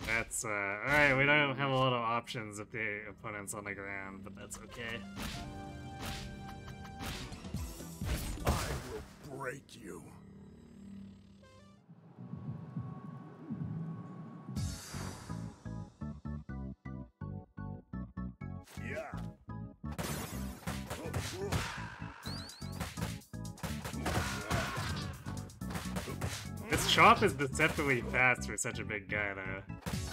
That's, alright, we don't have a lot of options if the opponent's on the ground, but that's okay. I will break you. Yeah. This chop is deceptively fast for such a big guy, though.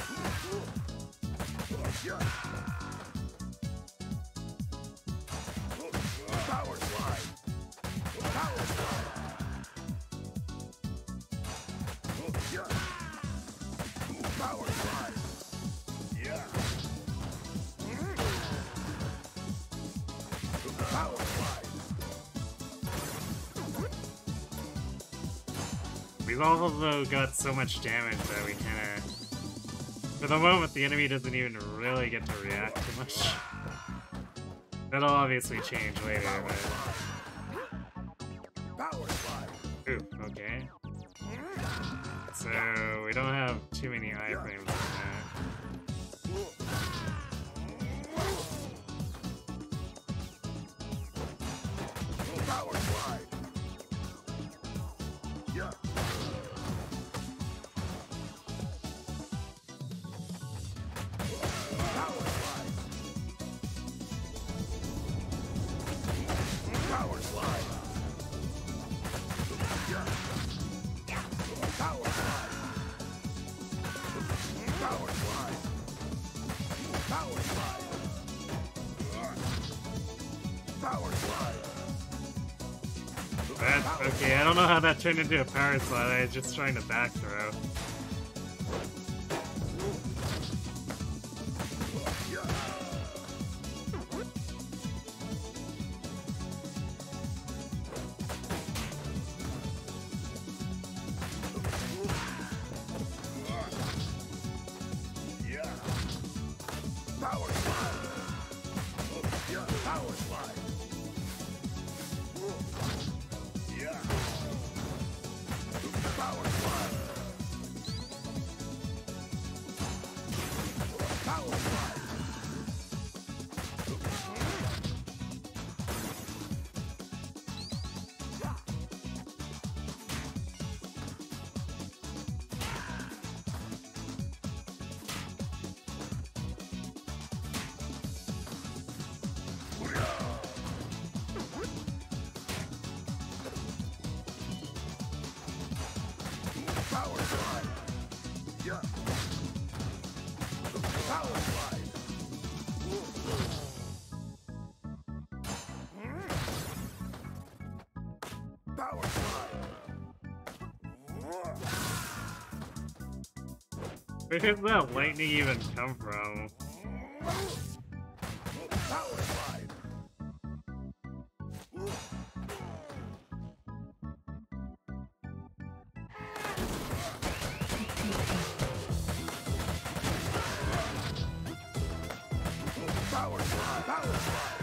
Power slide. Power slide. Power slide. Yeah. Power slide. We've also got so much damage that we kinda... For the moment, the enemy doesn't even really get to react too much. That'll obviously change later, but... Power slide. Ooh, okay. So, we don't have too many iframes on that. Power slide. Yeah. Power slide. Power slide. Yeah. Power slide. Power slide. Power slide. Power slide. That, okay, I don't know how that turned into a power slide, I was just trying to back throw. Yeah. Power slide. Yeah. Power slide. Yeah. Power slide. Power slide. Power slide. Yeah. Power slide. Power slide. Where did that lightning even come from? Power slide. Power slide. Power slide.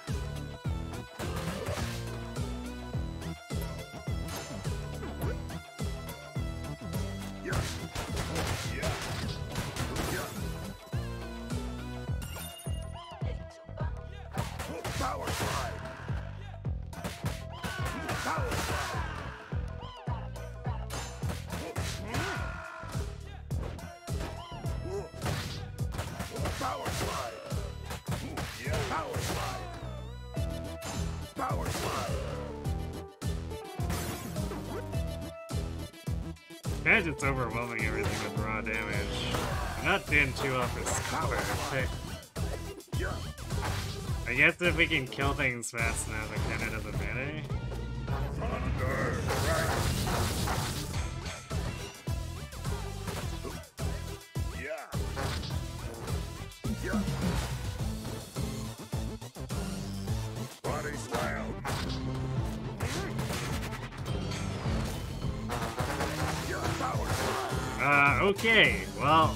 Yeah. Yeah. Yeah. Power slide. Power slide. Power slide. Yeah. Power slide. Power slide. Kinda just overwhelming everything with raw damage. I'm not doing too well for cover. Yeah. I guess if we can kill things fast enough, it kinda doesn't matter. Thunder strike. Yeah. Yeah. Body slam. Yeah. Power slide. Okay, well,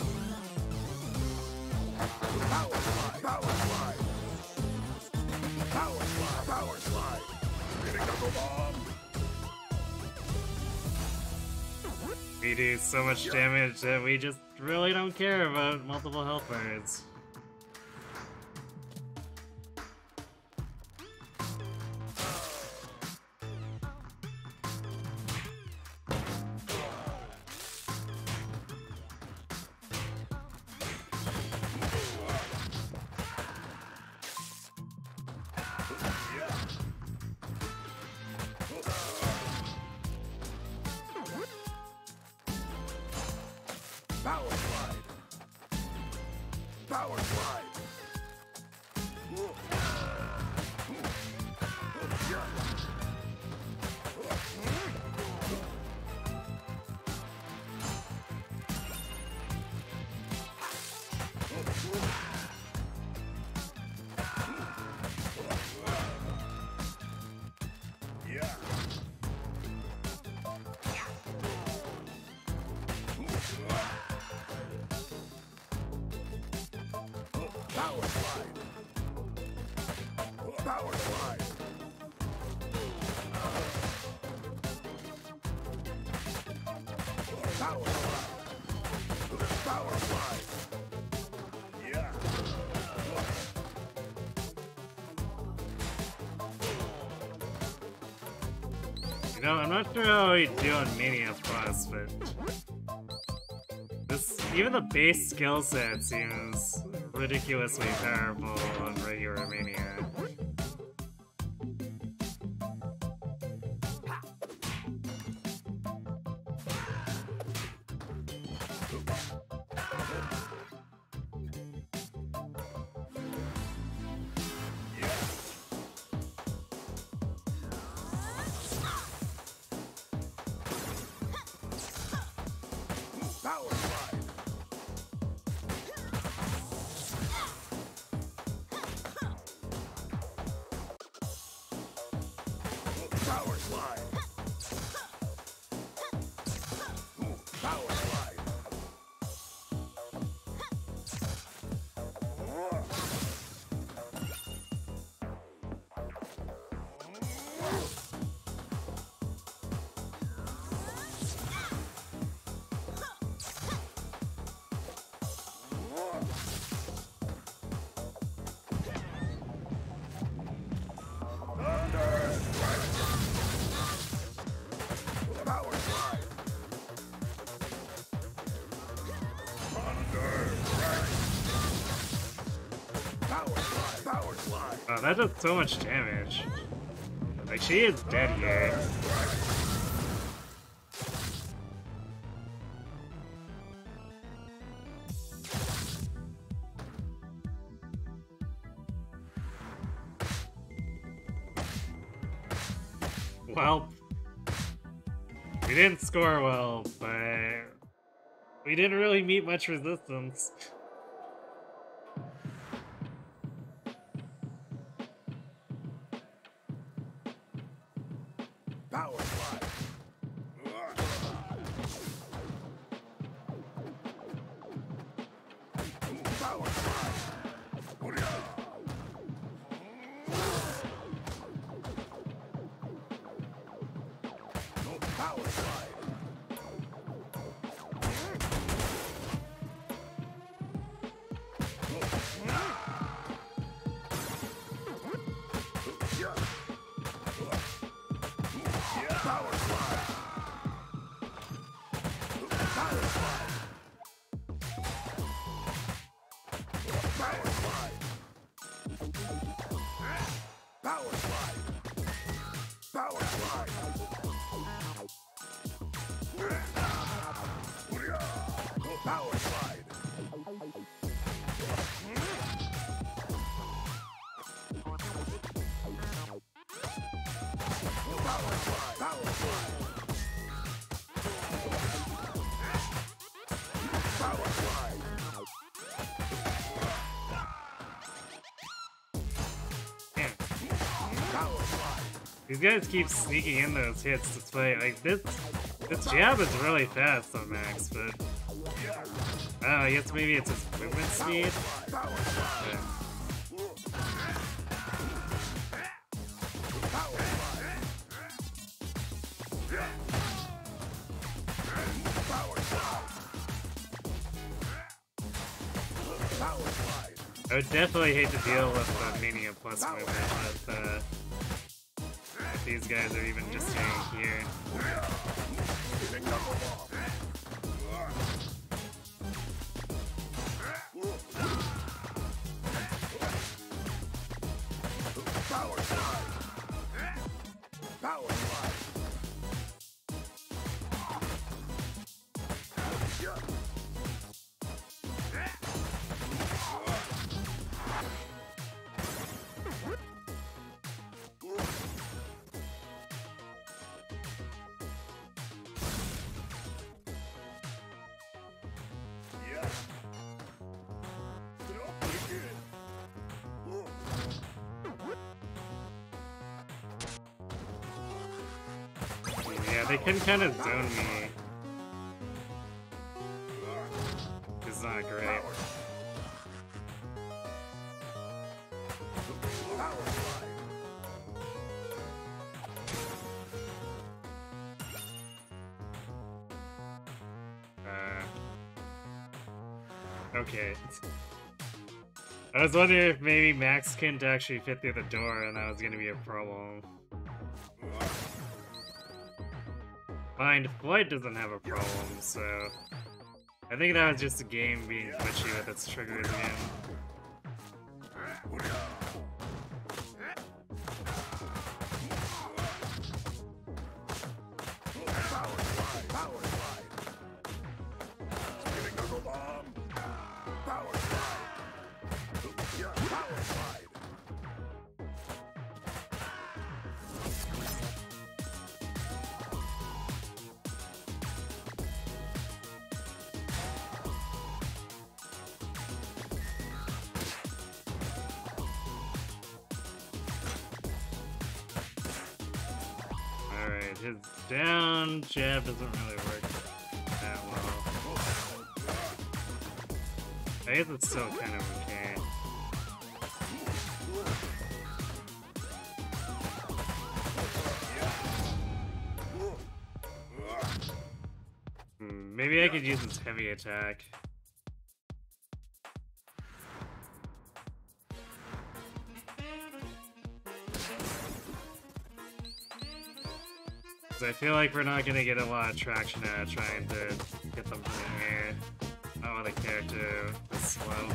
Power slide. Power slide. Power slide. Power slide. Hitting knuckle bomb. we do so much damage that we just really don't care about multiple health bars. Power slide. Power slide. Yeah. Power slide. Power slide. Power slide. Power slide. Yeah. You know, I'm not sure how we do on Mania Plus, but this, even the base skill set seems ridiculously powerful on regular Mania. Power slide. Power slide. Power slide. Power slide. Power slide. Power slide. Wow, that does so much damage. Like, she is dead here. Well, we didn't score well, but we didn't really meet much resistance. Power slide. Power slide. Power slide. Power slide. Power slide. Power slide. Power slide. Power slide. Power slide. Power slide. Power slide. Power slide. Man, Power slide. these guys keep sneaking in those hits despite, like, this jab is really fast on Max, but I don't know, I guess maybe it's his movement speed. Power slide. But Power slide. Power slide. Power slide. I would definitely hate to deal with the Mania Plus movement that these guys are even just doing here. Spinning knuckle ball. Power slide. Power slide. Yeah. Yeah, they can kind of zone me. It's not great. Okay. I was wondering if maybe Max couldn't actually fit through the door and that was gonna be a problem. Mind, Floyd doesn't have a problem, so I think that was just a game being glitchy with its triggers again. Alright, his down jab doesn't really work that well. I guess it's still kind of okay. Maybe I could use his heavy attack. I feel like we're not gonna get a lot of traction out of trying to get them from the air. Not with a character this slow.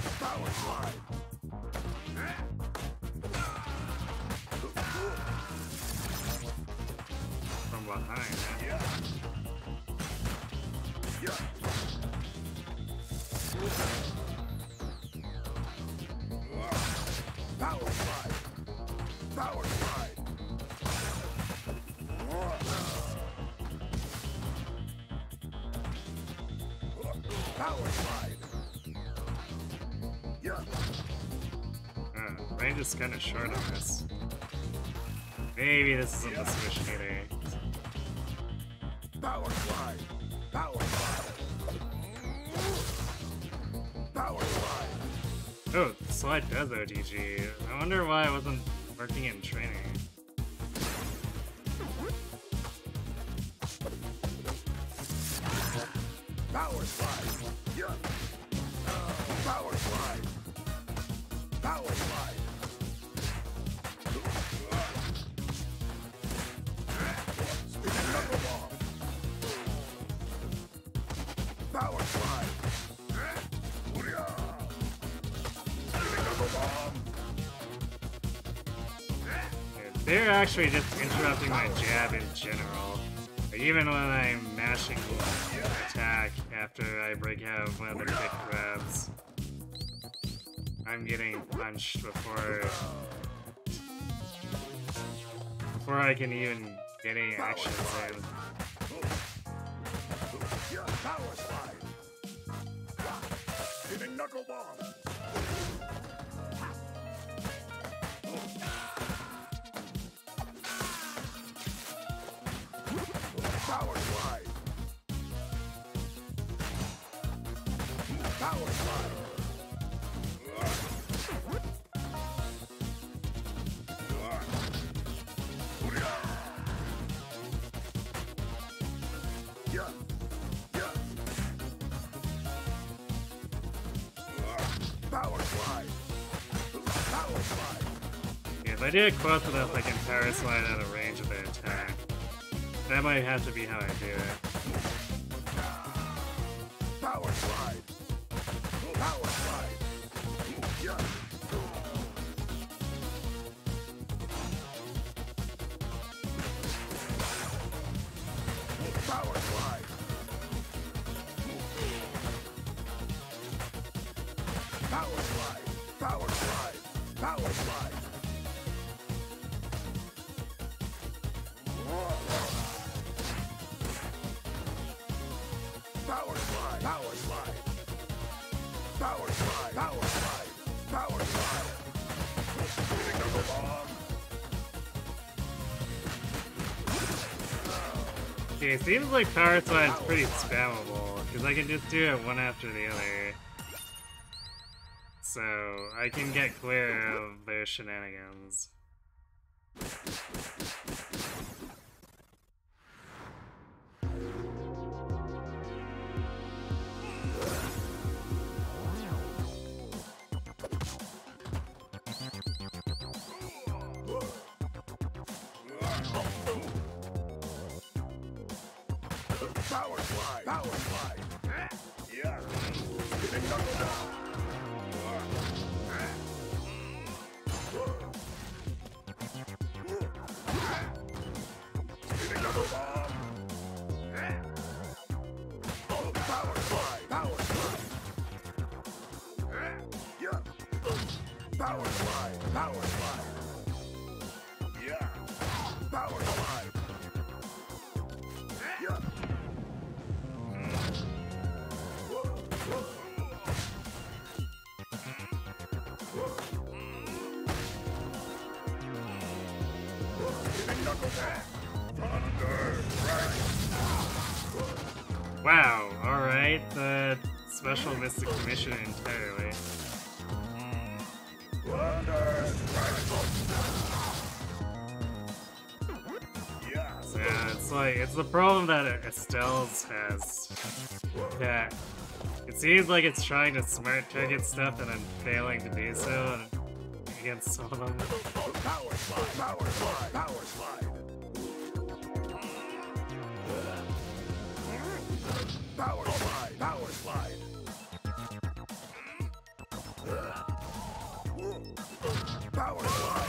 From behind, huh? Power slide. Power slide. Power slide. Yeah. Range is kind of short on this. Maybe this isn't the Swish meter. Power slide. Power slide. Power slide. Oh, slide does OTG. I wonder why it wasn't working in training. Power slide. Yeah. Power slide. Power slide. Spinning knuckle ball. Power slide. Spinning knuckle bomb. They're actually just interrupting my jab in general. Like, even when I'm mashing attack after I break out of one of the big grabs, I'm getting punched before I can even get any actions in. Yeah, power slide. Spinning knuckle bomb. Power slide. Power slide. Yeah. Yeah. slide. Power slide. Yeah, if I do it close enough, I can power slide out of range of their attack. That might have to be how I do it. Power slide. Power slide. Yeah. Power slide. Power slide. Power slide. Power slide. Power slide. Power slide. Power slide. Power slide. Power slide. Hitting double bomb. Okay, it seems like power slide's pretty spammable, because I can just do it one after the other. So, I can get clear of their shenanigans. Power slide. Power slide. Yeah. Hitting double bomb. Hitting double bomb. Power slide. Power slide. Yeah. Power slide. Power slide. Yeah. Power slide. Yeah. Hitting knuckle back. Thunder strike. Wow, alright, the special missed the commission entirely. Thunder strike. Yeah. Yeah, it's like, it's the problem that Estelle's has. That it seems like it's trying to smart target stuff and then failing to do so against some of them. Power slide. Power slide. Power slide. Power slide. Power slide. Power slide.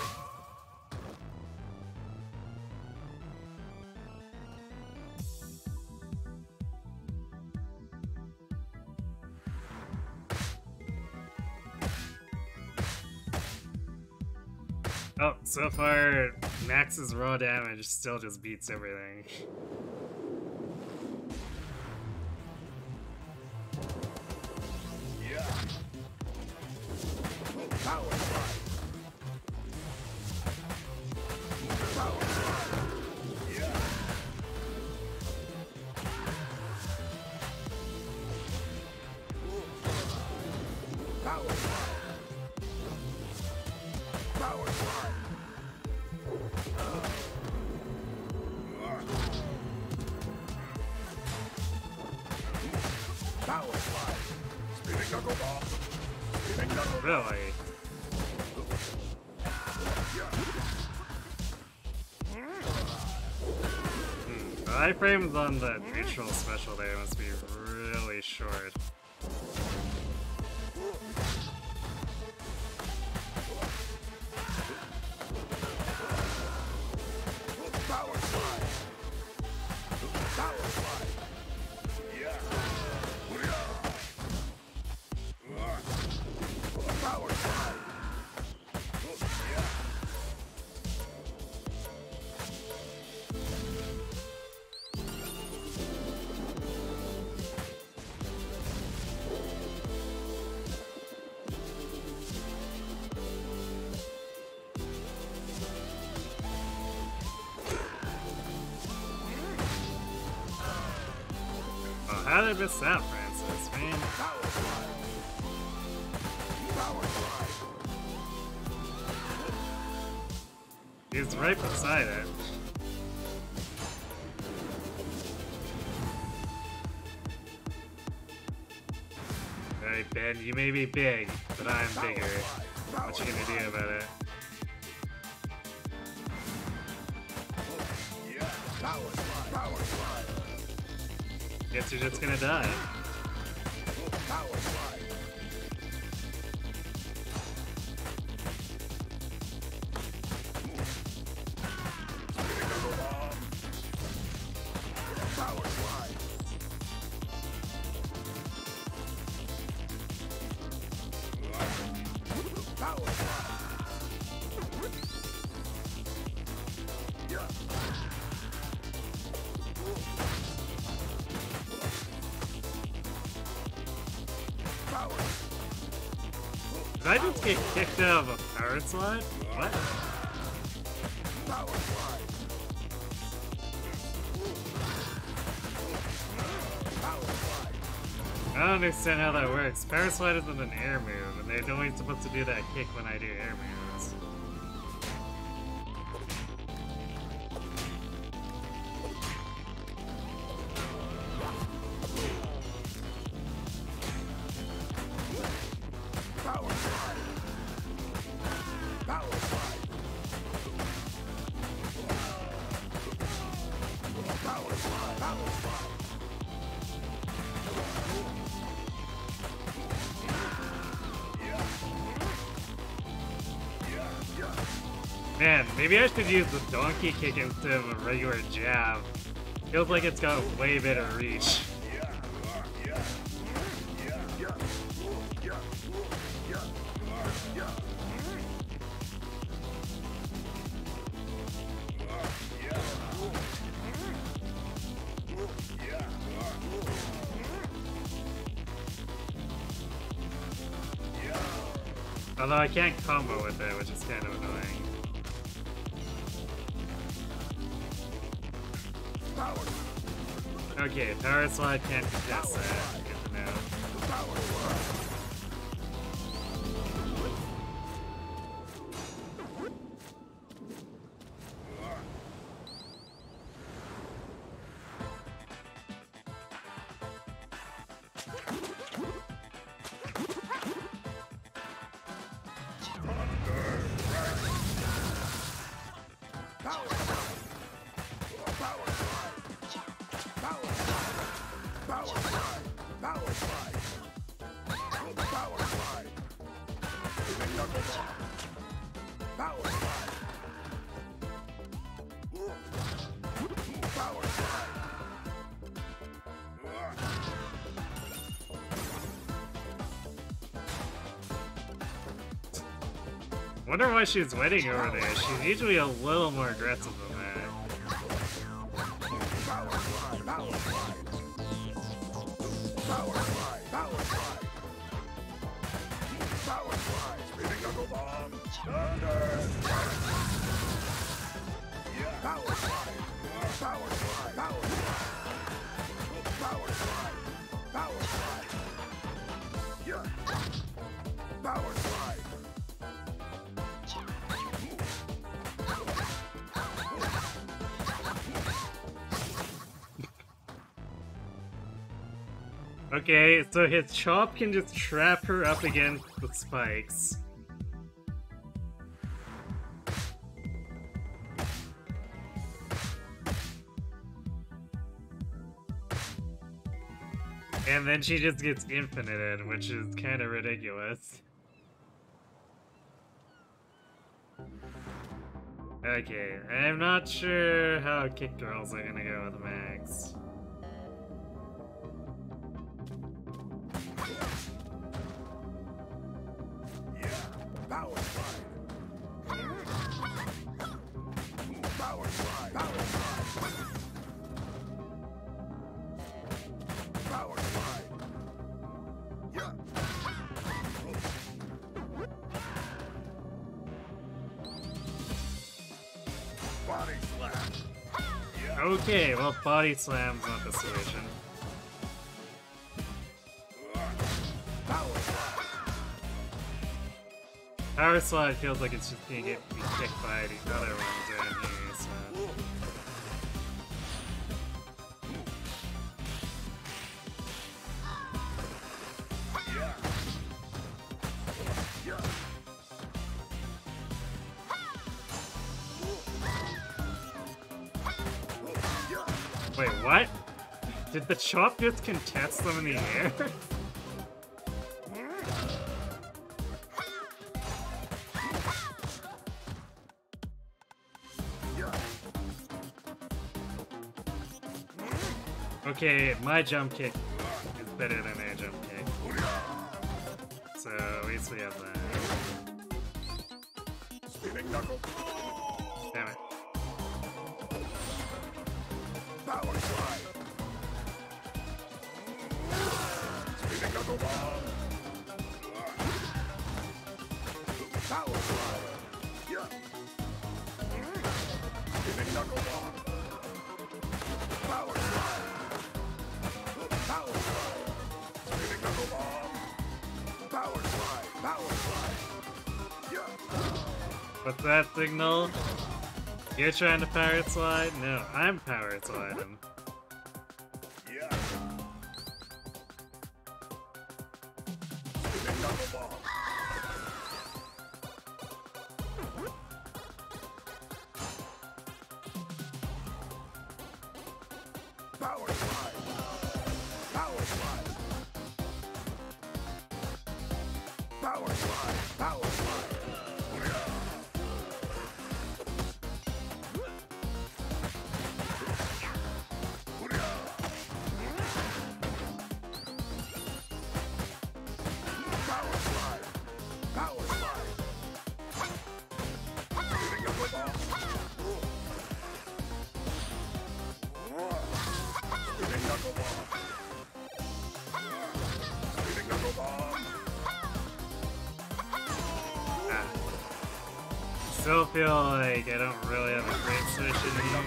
Oh, so far, Max's raw damage still just beats everything. Yeah. Power slide. Power slide. Yeah. Power slide. Power slide. Power slide. Spinning knuckle ball. Spinning knuckle ball. Really? The iframes on the neutral special there must be really short. Power slide. Power slide. Yeah. Power slide. Yeah. Oh, how did I miss that, Francis, man? Power slide. Power slide. He's right beside it. Alright, Ben, you may be big, but I'm bigger. What you gonna do about it? Guess you're just gonna die. Did I just get kicked out of a power slide? What? I don't understand how that works. Power slide isn't an air move, and they're only supposed to do that kick when I do air moves. Man, maybe I should use the donkey kick instead of a regular jab. Feels like it's got way better reach. Although I can't combo with it, which is kind of annoying. Okay, power slide can't contest that. Good to know. Wonder why she's waiting over there. She's usually a little more aggressive than that. Okay, so his chop can just trap her up against the spikes. And then she just gets infinited, which is kind of ridiculous. Okay, I'm not sure how kick girls are gonna go with Max. Okay, well, body slam's not the solution. Power slide feels like it's just gonna be kicked by the other ones down here, so. Wait, what? Did the chop just contest them in the air? Okay, my jump kick is better than their jump kick. So at least we have that. Spinning knuckle. Damn it. Power slide. Spinning knuckle bomb. Power slide. Yeah. Spinning knuckle bomb. Power slide. Power slide. Spinning knuckle bomb. Power slide. Power slide. Yeah. What's that signal? You're trying to power slide? No, I'm power sliding. Yeah. Spinning knuckle bomb. Power slide. Power slide. Power slide. Power slide. Power slide. Power slide. Spinning knuckle bomb. Spinning knuckle bomb. Spinning knuckle bomb. Ah. Still feel like I don't really have a great solution here.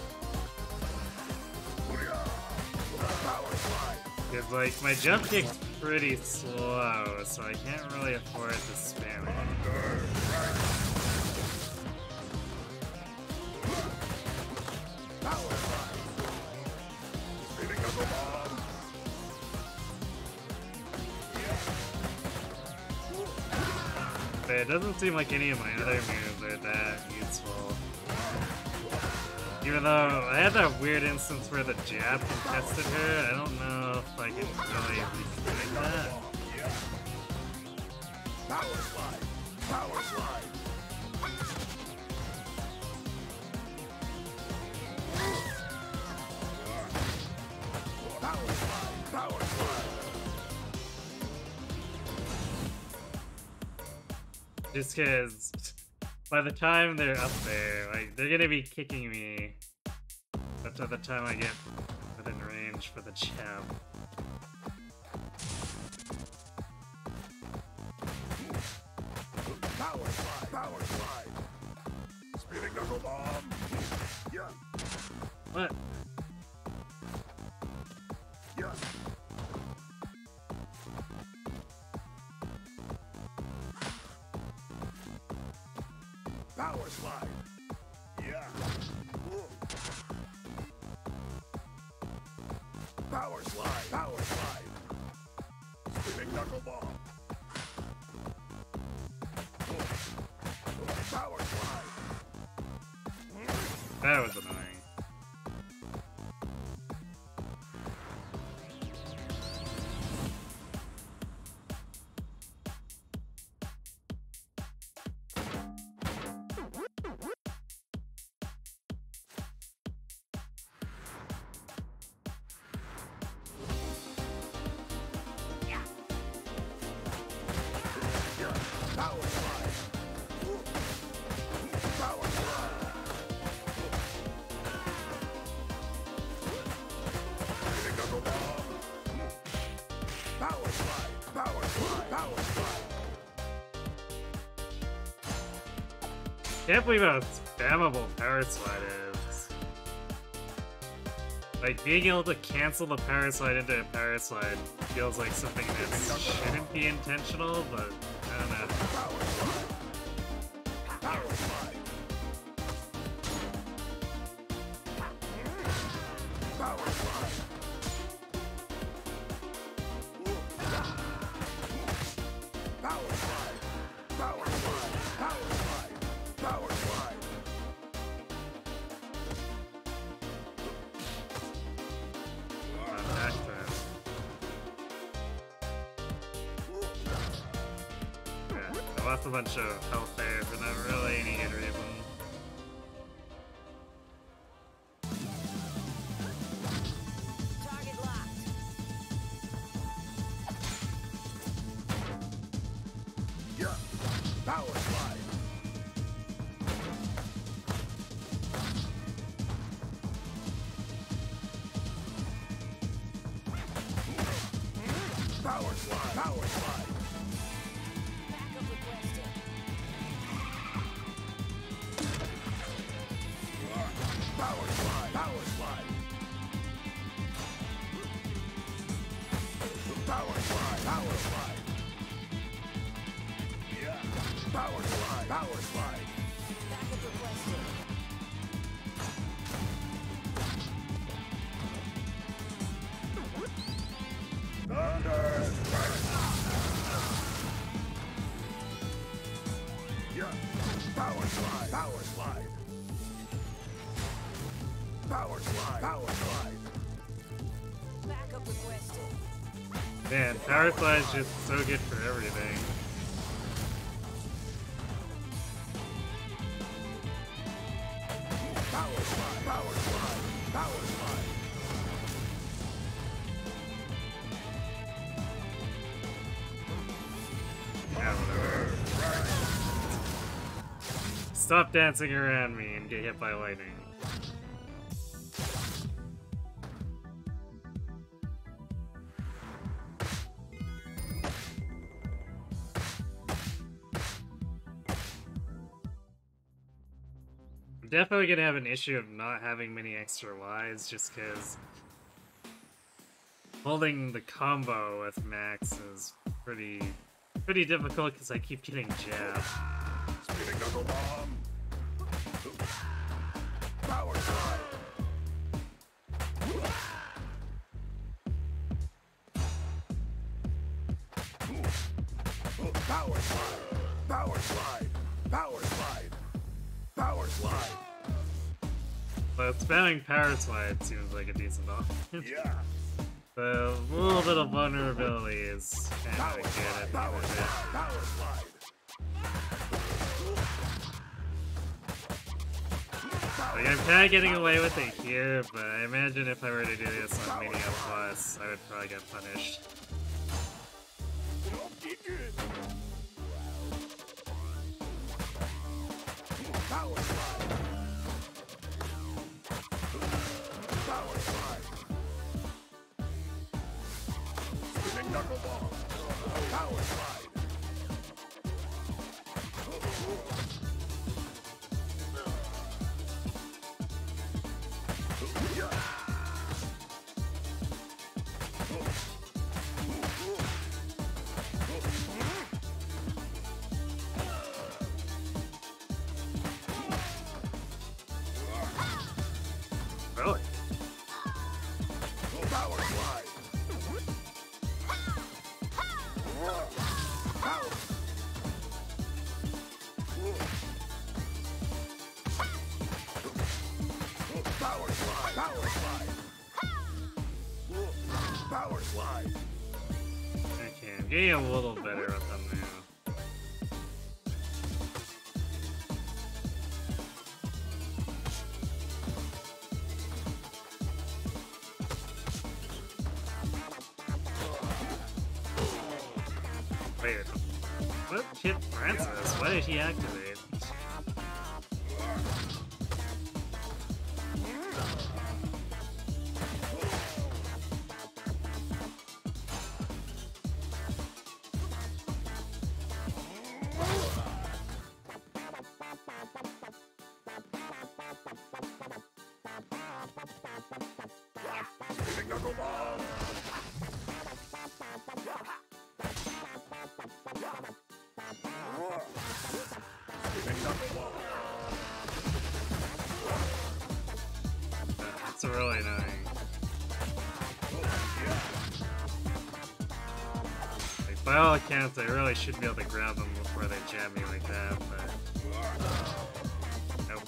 Power slide. Because, like, my jump kick's pretty slow, so I can't really afford to spam it. Power slide. Spinning knuckle bomb. But it doesn't seem like any of my other moves are that useful. Even though I had that weird instance where the jab contested her, I don't know if I can really reconnect that. Power slide. Power slide. Power slide. Power slide. Just because by the time they're up there, like, they're gonna be kicking me up to the time I get within range for the jab. Power slide. Power slide. Spinning knuckle bomb. Yeah. What? Yeah. Power slide. Yeah. Power slide. Power slide. Spinning knuckle bomb. Power slide. That was annoying. Power slide. Power slide. Spinning knuckle bomb. Power slide. Power slide. Power slide. Can't believe how spammable power slide is. Like, being able to cancel the power slide into a power slide feels like something that shouldn't be intentional, but I don't know. Power slide. Power slide. Power slide. Power slide. Power slide. Power slide. Power slide. lost a bunch of health there for not really any good reason. Target locked. Yeah. Power slide. Power slide. Power slide. Backup requested. Power slide. Power slide. Power slide. Power slide. Yeah. Power slide. Power slide. Backup requested. Thunder strike. Yeah. Power slide. Power slide. Power slide. Power slide. Backup requested. Man, Power Slide's just so good for everything. Power slide. Power slide. Power slide. Yeah, whatever. Stop dancing around me and get hit by lightning. I'm definitely gonna have an issue of not having many extra lives just because holding the combo with Max is pretty difficult because I keep getting jabbed. Spinning knuckle bomb. Power slide. Power slide. Power slide. Power slide. Power slide. But spamming Power Slide seems like a decent option. Yeah. The little bit of vulnerability is kind Power of good slide. at the end Power of it. slide. Power slide. Like, I'm kind of getting away with it here, but I imagine if I were to do this on Media Plus, I would probably get punished. Power slide. Power slide. Spinning knuckle ball. Power slide. Yeah. Really? Power slide. Power. Power slide. Power slide. Power slide. Okay, I'm getting a little better with them now. Wait, what hit Francis? Why did he activate? Spinning knuckle ball. Spinning knuckle ball. That's really annoying. Like, by all accounts, I really should be able to grab them before they jam me like that, but nope.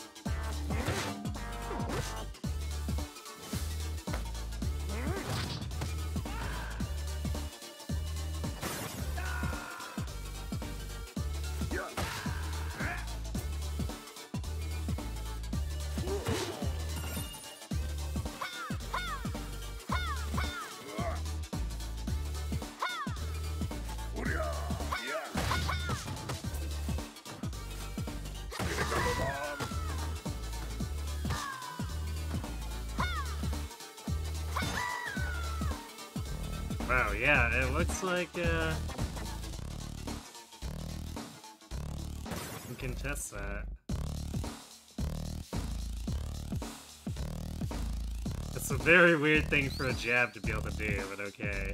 Wow, yeah, it looks like, we can test that. It's a very weird thing for a jab to be able to do, but okay.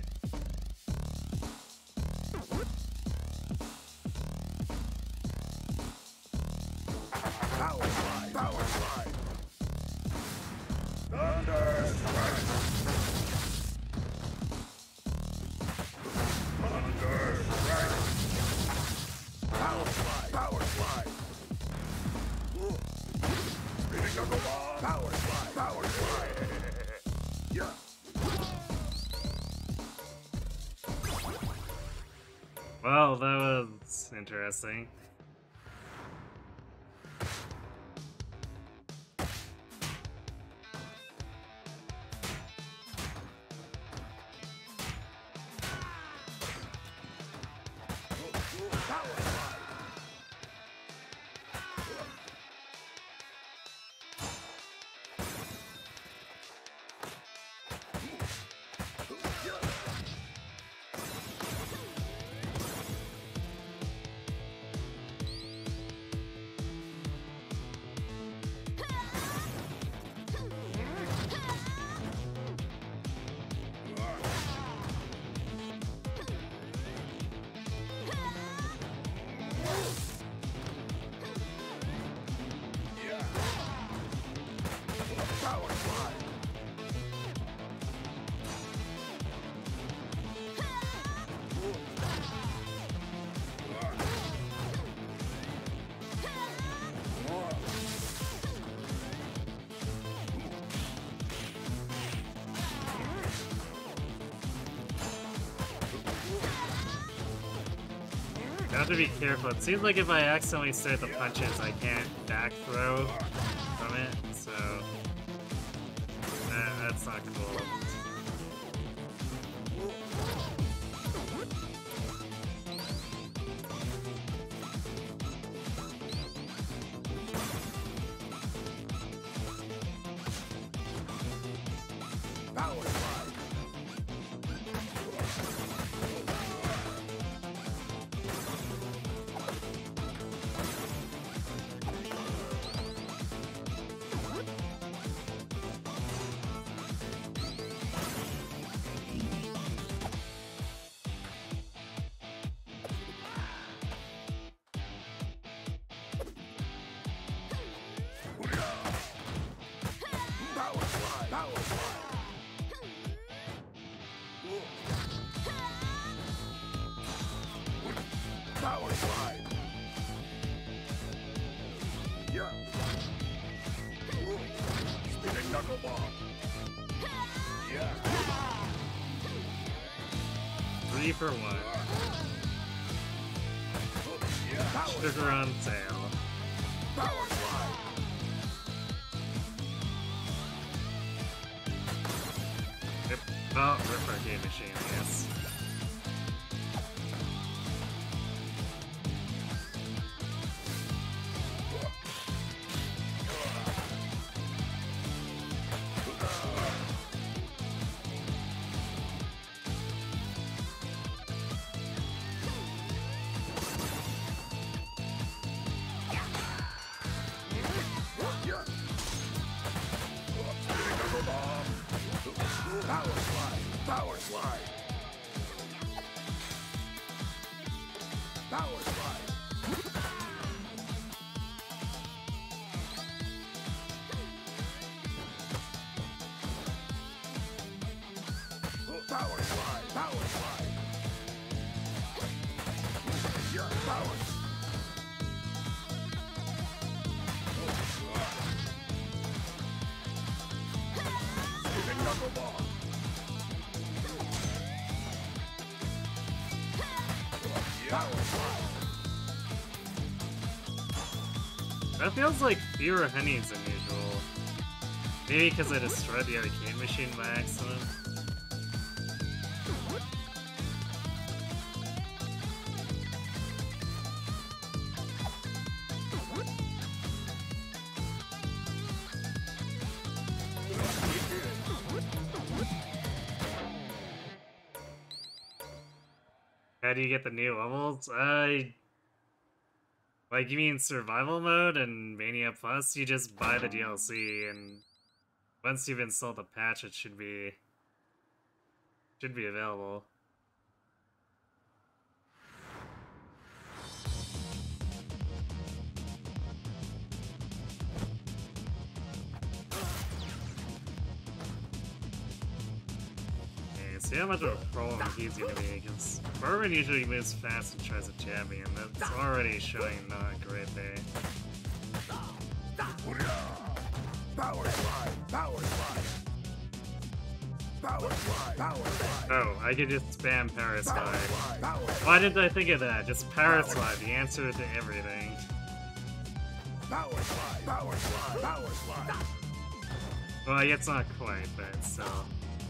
Power slide! Power slide! Thunder strike! Thunder strike! Power slide! Power slide! Spinning knuckle ball! Power slide! Power slide! Yeah! Well, that was interesting. Power slide! Power slide! You have to be careful. It seems like if I accidentally start the punches, I can't back throw from it, so that's not cool. Power slide! Power slide! Power slide! Power slide! Yeah! Spinning knuckleball! Yeah! 3 for 1. Yeah! Power Sugar on sale. Power slide! Yep. Oh, rip arcade machine, I guess. Yeah! Spinning knuckleball! Power slide! Power slide! Power slide! Power slide! Power slide! Yeah! Power! Spinning knuckleball! Power slide! That feels like fewer honeys than usual. Maybe because I destroyed the arcade machine by accident. How do you get the new levels? Like, you mean survival mode and Mania Plus? You just buy the DLC, and once you've installed the patch, it should be available. Okay, see how much of a problem he's gonna be, because Bourbon usually moves fast and tries to jab me, and that's already showing not a great day. Power slide! Power slide! Power slide! Power slide! Oh, I could just spam Paraslide. Power slide! Why didn't I think of that? Just Paraslide, the answer to everything. Power slide! Power slide! Power slide! Well, it's not quite, but still.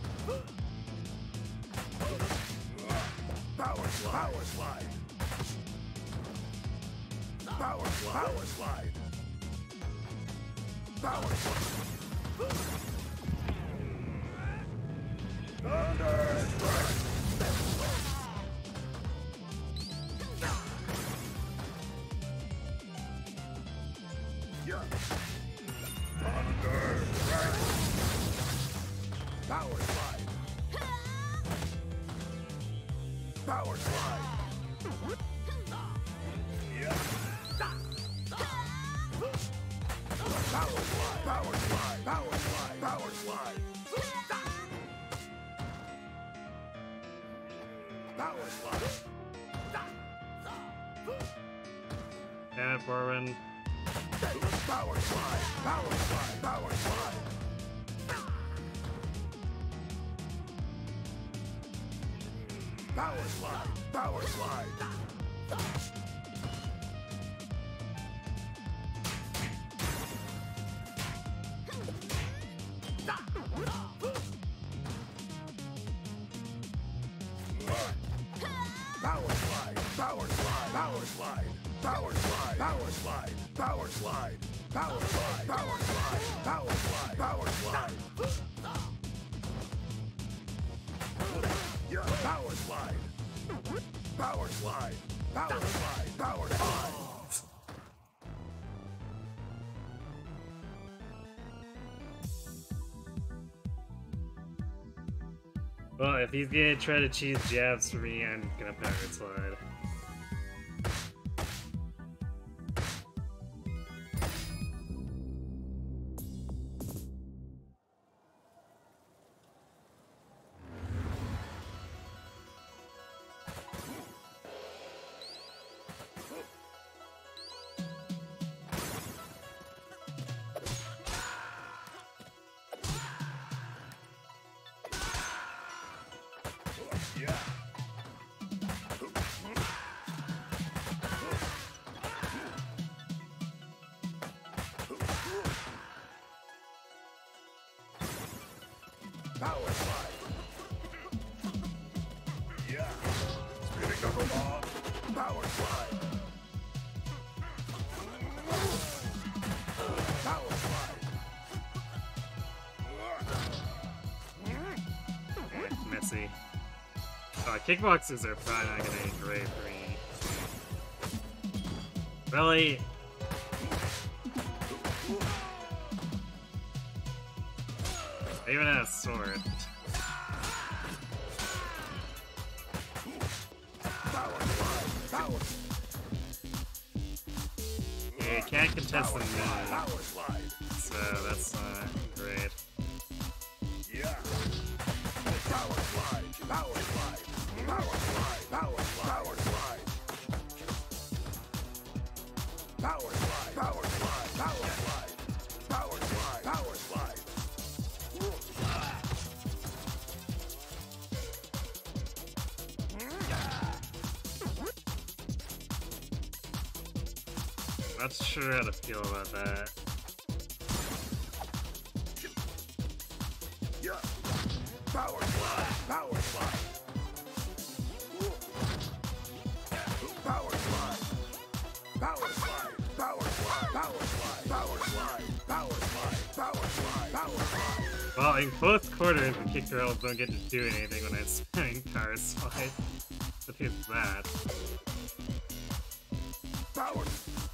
Power slide! Power slide! Power slide! Power slide! Power slide! Thunder strike! Yeah. Thunder strike! Power slide! Power slide! Yeah. Power slide! Power slide! Power slide! Power slide! Power slide! Damn it, Bourbon. Power slide! Power slide! Power slide! Power slide! Power slide! Power slide! Power slide! Power slide! Power slide! Power slide! Power slide! Power slide! Power slide! Power slide! Power slide! Yeah! Power slide! Power slide! Power slide! Power slide! Well, if he's gonna try to cheese jabs for me, I'm gonna Paraslide. Yeah! Power slide! Yeah! Spinning knuckle ball! Power slide! Power slide! Messy. Kickboxers are probably not gonna be great for me. Really? I even have a sword. Power slide! Power! Yeah, you can't contest the move, Power slide! so that's not great. Yeah! Power slide! Power slide! Power slide! Power slide! Power slide! Power slide! Power slide! Power slide! Power slide! Power slide! Not sure how to feel about that. Yeah! Power slide! Power slide! Power slide! Power slide! Power slide! Power slide! Power slide! Power slide! Power slide! Power slide! Well, in close quarters, the kick rails don't get to do anything when I'm spinning Paraslide. defeats that. Power.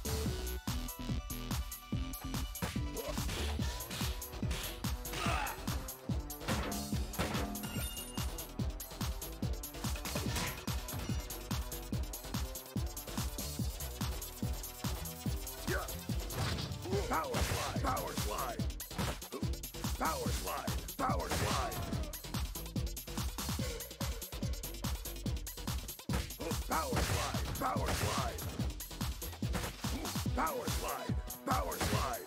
Power slide. Power slide. Power slide. Power slide. Power slide. Power slide. Power slide. Power slide.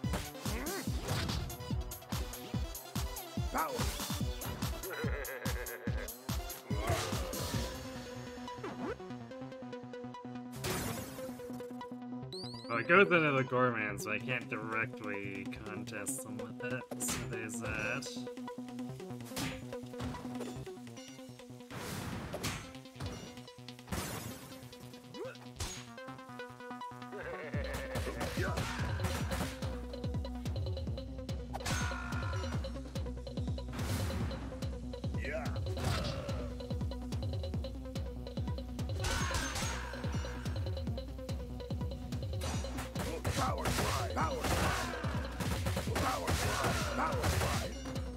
Power. Well, it goes into the Gorman, so I can't directly contest them with it. So there's that. Power slide. Power slide. Power slide. Power slide.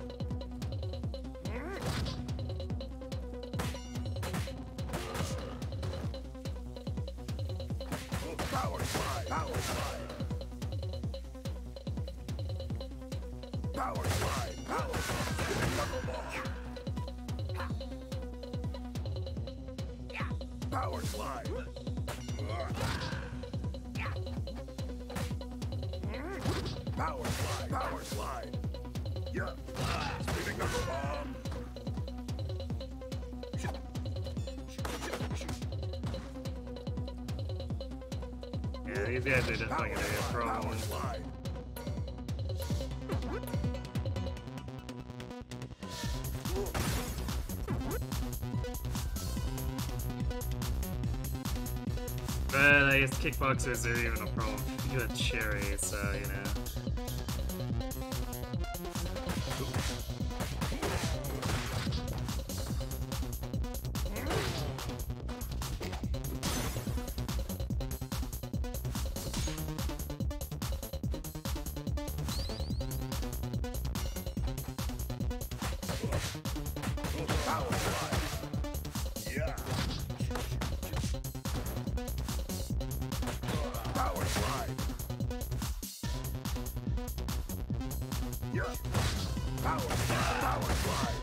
Power slide. Power slide. Power slide. Power slide. Knuckleball. Power slide. Power slide. Power slide. Yeah. Spinning knuckleball. Yeah, these guys are definitely gonna be a problem. Power slide. But I guess kickboxers are even a problem. You got Cherry, so you know. Power slide. Yeah. Power slide. Yeah. Power slide. Power slide.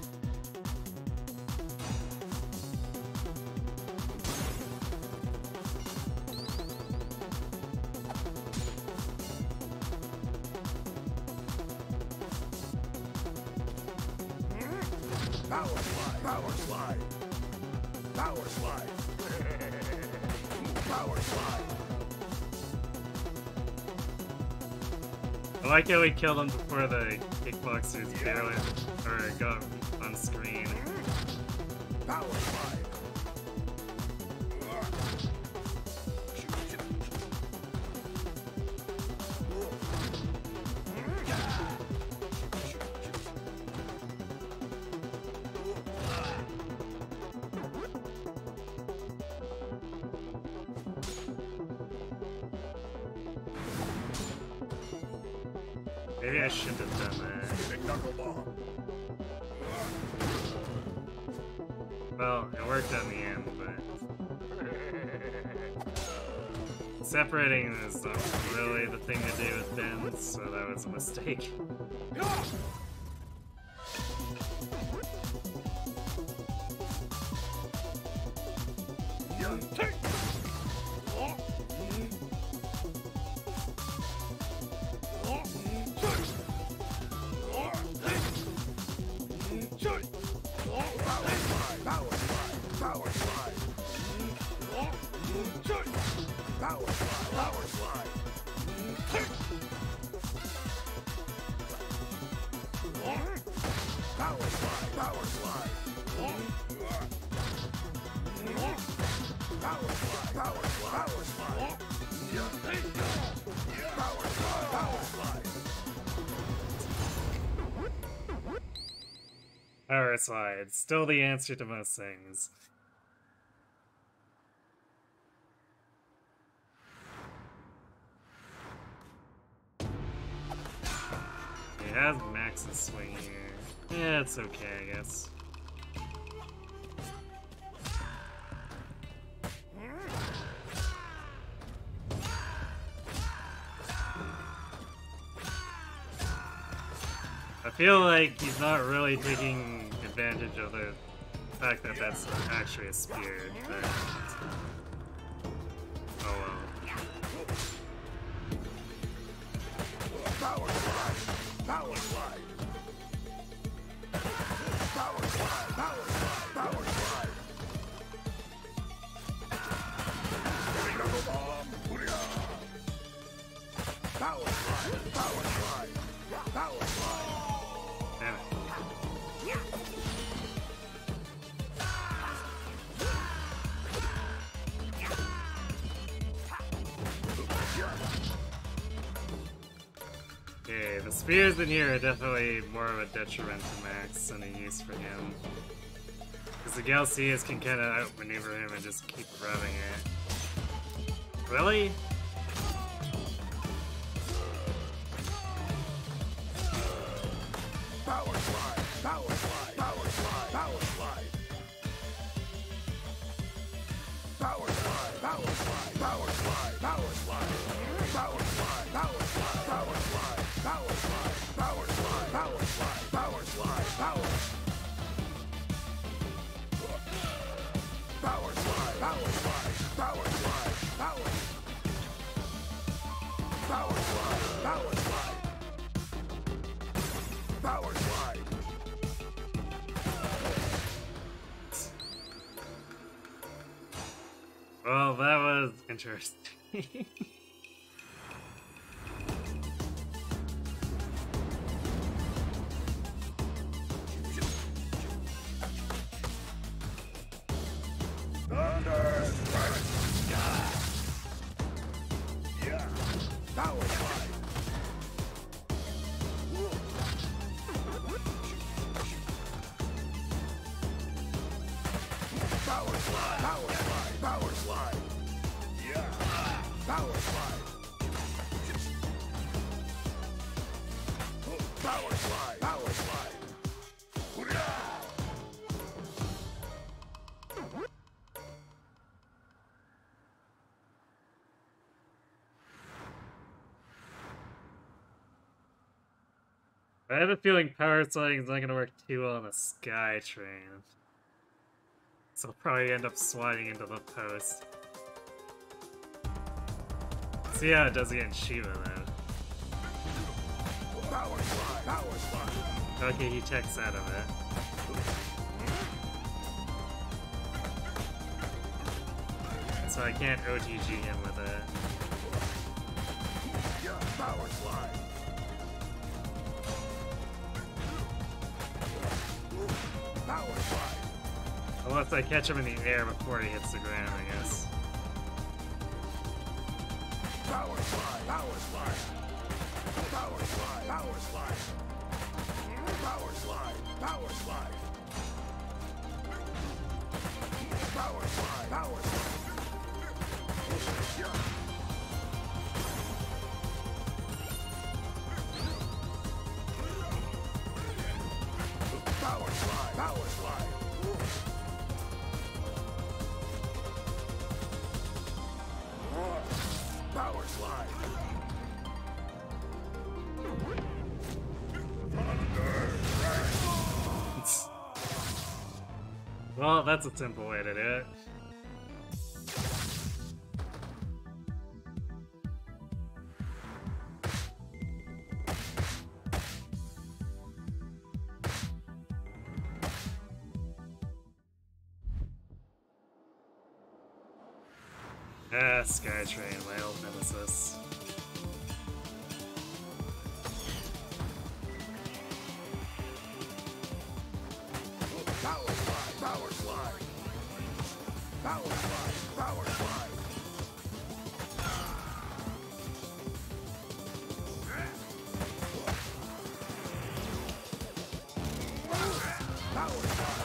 Power slide. Power slide. Power slide. Power slide. I like how we killed them before the kickboxers barely or got on screen. Power slide. Maybe I shouldn't have done that. Big knuckleball. Well, it worked on the end, but separating is not really the thing to do with bends, so that was a mistake. Power slide. Power slide. Power slide. Power slide. Power slide. Power slide. Power slide. Power slide. Power slide. Power slide. Power slide. Power slide, still the answer to most things. As Max's swing here. Yeah, it's okay, I guess. I feel like he's not really taking advantage of the fact that that's actually a spear. But... oh well. Power slide! Power slide! Power slide! Power slide! Power slide! Double bomb! Hoo-yah! Power slide! Power slide! Power slide! Damn it. Okay, the spears in here are definitely more of a detriment to Max than a use for him. Because the Galcias can kind of outmaneuver him and just keep grabbing it. Really? Power slide! Power slide! Power slide! Power slide! Power slide! Power slide! Power slide! Power slide! Power slide! Power slide! Power slide! Power slide! Power slide! Power slide! Power slide! Power. Power slide! Power slide! Power slide! Power. Power slide! Power slide! Power slide! Well, that was interesting. Thunder strike! Yeah! Power slide! Power slide! Power slide! Power slide! Yeah! Power slide! Power slide! Power slide! Hoo-yah! I have a feeling power sliding is not going to work too well on the Sky Train. So I'll probably end up sliding into the post. See how it does against Shiva then. Power slide! Power slide! Okay, he checks out of it. So I can't OTG him with it. Yeah! Power slide! Power slide! Unless I catch him in the air before he hits the ground, I guess. Power slide! Power slide! Power slide! Power slide! Power slide! Power slide! Power slide! Power slide! Yeah. Power slide! Power slide! Power slide! Thunder strike! Well, that's a simple way to do it. Ah, Skytrain, my old nemesis. Power slide! Power slide! Power slide! Power slide! Power slide!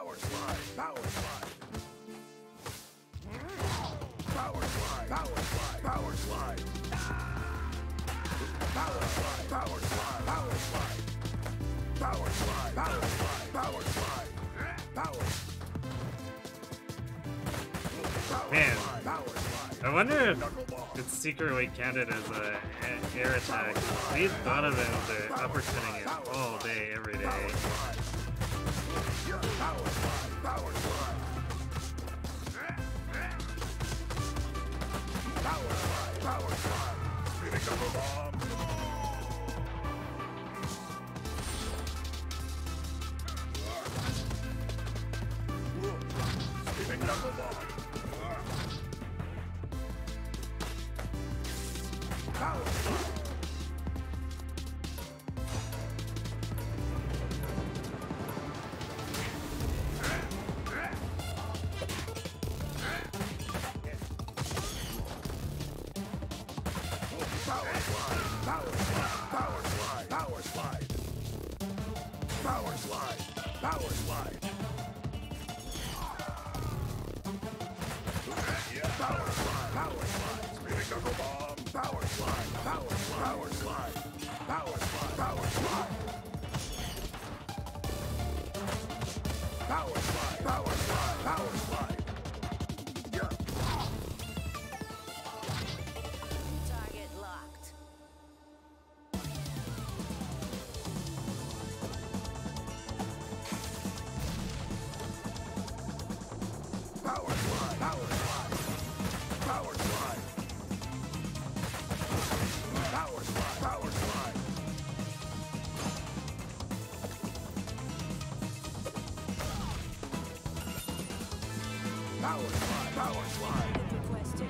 Power slide. Power slide. Power slide. Power slide. Power slide. Power slide. Power slide. Power slide. Power slide. Power slide. Power slide. Power. Man, Power slide. I wonder if it's secretly counted as a air attack. We thought of it as uppercutting it all day, every day. Power slide. Power slide. Power slide. Power slide. Spinning double bomb. Spinning double bomb. Power slide. Power slide. Power slide. Power slide. Power slide. Power slide. Power slide. Power slide. Spinning knuckle bomb. Power slide. Power slide. Power slide. Power slide. Power slide. Power slide. Power slide. Power slide. Target locked. Power slide. Power slide. Power slide. Power slide. Power slide. Power slide. Power slide. Requested.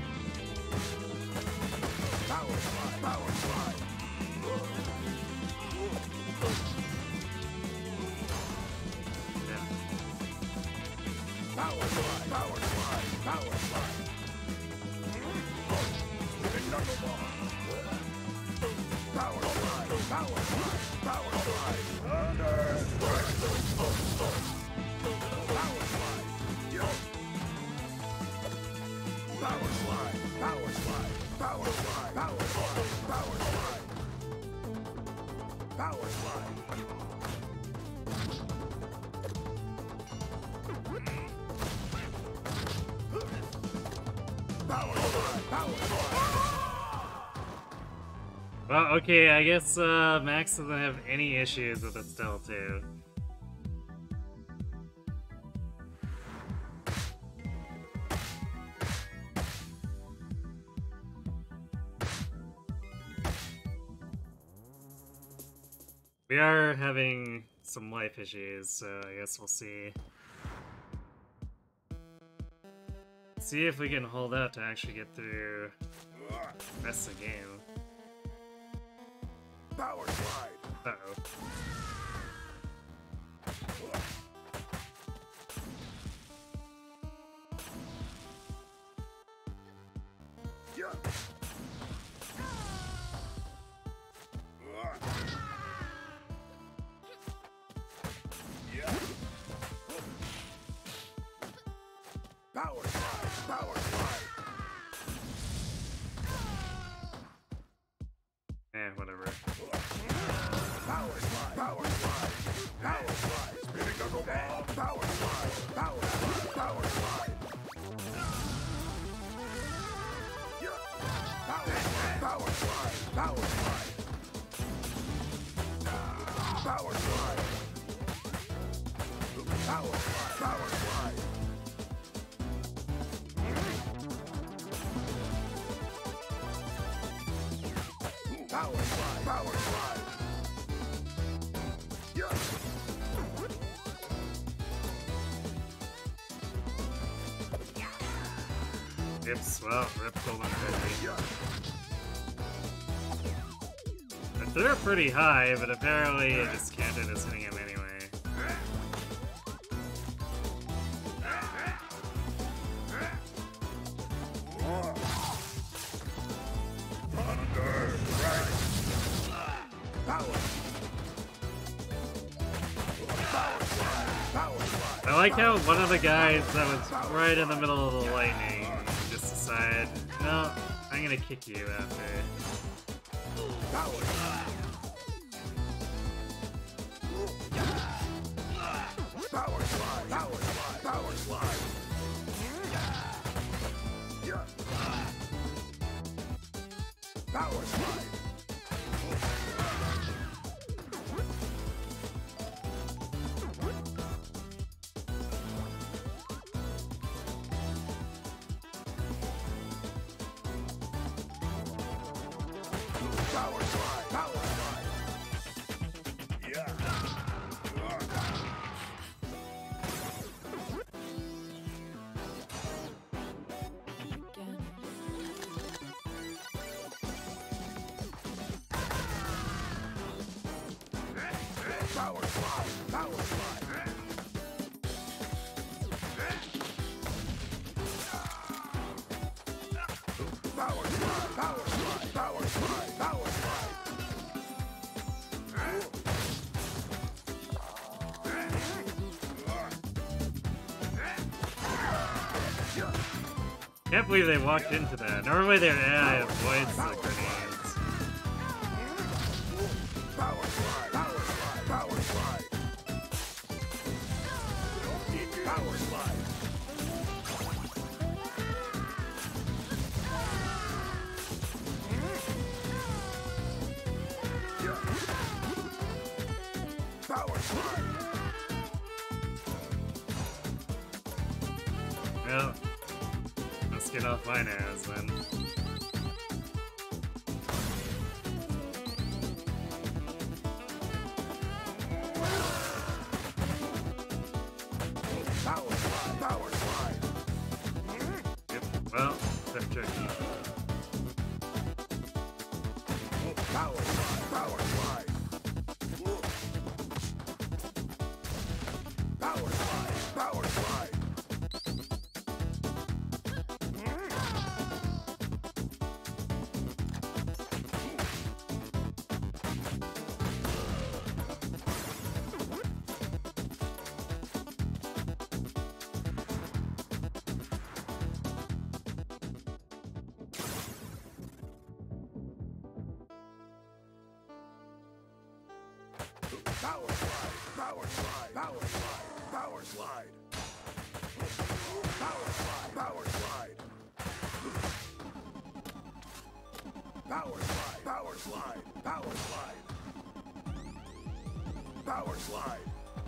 Power slide. Power slide. Yeah. Power slide. Power slide. Power slide. Spinning knuckle bomb. Power slide. Power slide. Power slide. Thunder strike. Power slide. Power slide. Power slide. Power slide. Power slide. Power slide. Power slide. Power slide. Power slide. Well, okay, I guess Max doesn't have any issues with it still, too. We are having some life issues, so I guess we'll see. See if we can hold out to actually get through the rest of the game. Power slide. Uh-oh. Power slide. Power slide. Whatever. Power slide. Power slide. Power slide. Spinning knuckle bomb. Power slide. Power slide. Power slide. Power slide. Power slide. Power slide. Power slide. Power slide. Power slide. Power slide. Power slide. Oops, well, rip Golden Freddy. I threw it pretty high, but apparently it just counted as hitting him anyway. I like how one of the guys that was right in the middle of the lightning just decided, no, I'm gonna kick you after. Power slide. Power slide. Power slide. Power slide. Power slide. Power slide. Power slide. Yeah. Power slide. Power slide. Power slide. Power slide. Power slide. Power slide. Can't believe they walked into that. Normally their AI avoids the grenades. Power slide. Power slide. Power slide. Power slide. Power slide. Well, let's get off my nose then. Power slide. Power slide. Yep, well, that's tricky. Power slide. Power slide. Power slide. Power slide. Power slide. Power slide. Power slide. Power slide. Power slide. Power slide. Power slide. Power slide. Power slide. Power slide.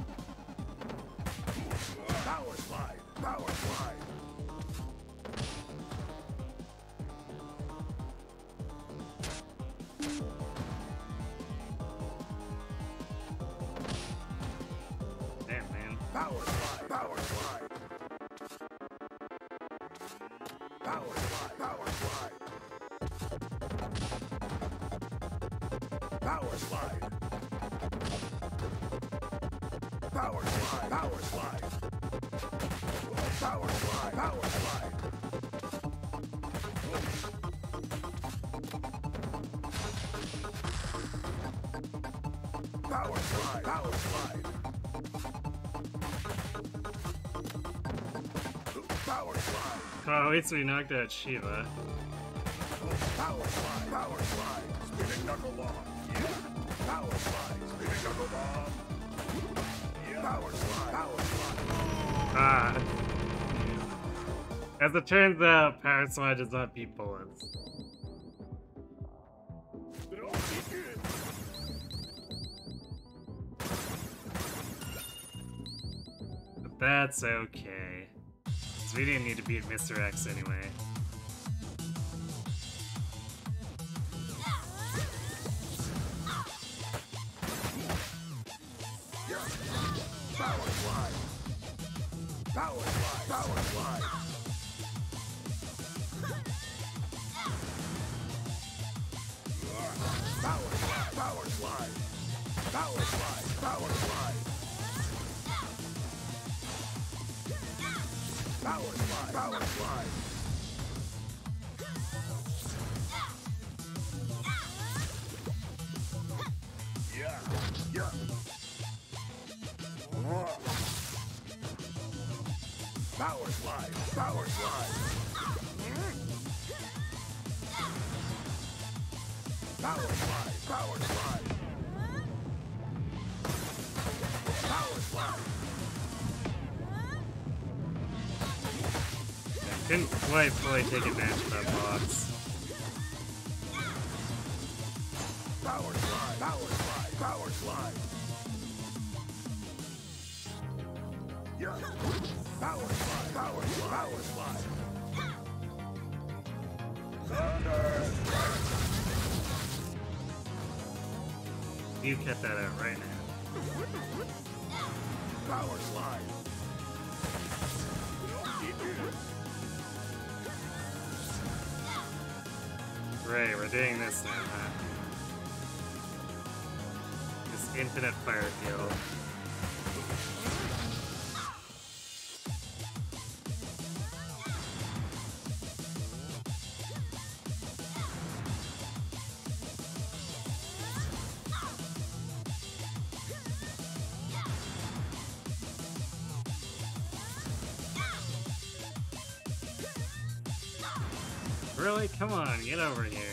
Power slide. Power slide. Damn, man. Power slide. Power slide. Power slide. Power slide. Power slide. Power slide. Power slide. Power slide. Power slide. Power slide. Power slide. Power slide. Oh, wait till we knocked out Shiva. Power slide. Power slide. Spinning knuckle bomb. Yeah. Power slide. Spinning knuckle bomb. Yeah. Power slide. Power slide. Ah. As it turns out, Power Slide does not beat bullets. But that's okay. 'Cause we didn't need to beat Mr. X anyway. Power slide. Power slide. Power slide. Power slide. Power slide. Power slide. Power slide. Power slide. Power slide. Yeah. Yeah. Power slide. Power slide. Power slide. Power slide. Power slide. Couldn't quite fully take advantage of that box. Power slide. Power slide. Power slide. Yeah. Power slide. Power slide. Power slide. Thunder. You cut that out right now. Power slide. Right, we're doing this now, huh? This infinite fire field. Really? Come on, get over here.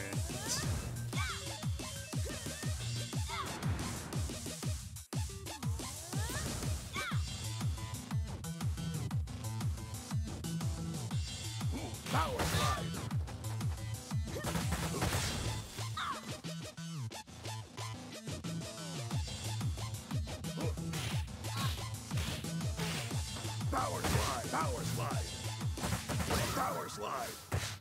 Power slide. Power slide. Power slide. Power slide.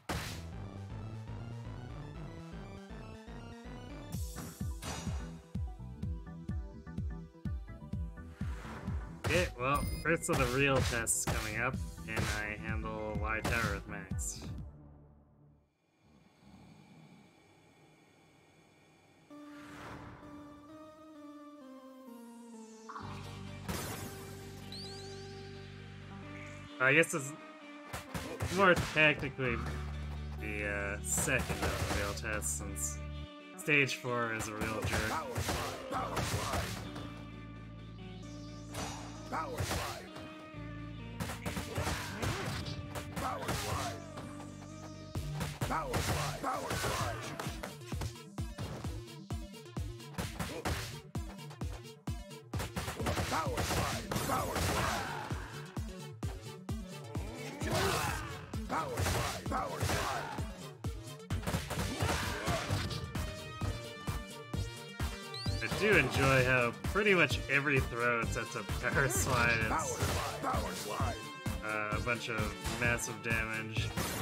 Okay, well, first of the real tests coming up, and I handle Y Tower with Max. I guess it's more technically the second of the real test, since stage 4 is a real jerk. Power slide. Power slide. Power slide. Power slide. Power slide. Power slide. Power slide. Power slide. Power slide. Power slide. I do enjoy how pretty much every throw sets up power slide. Power It's slide. Power slide. a bunch of massive damage.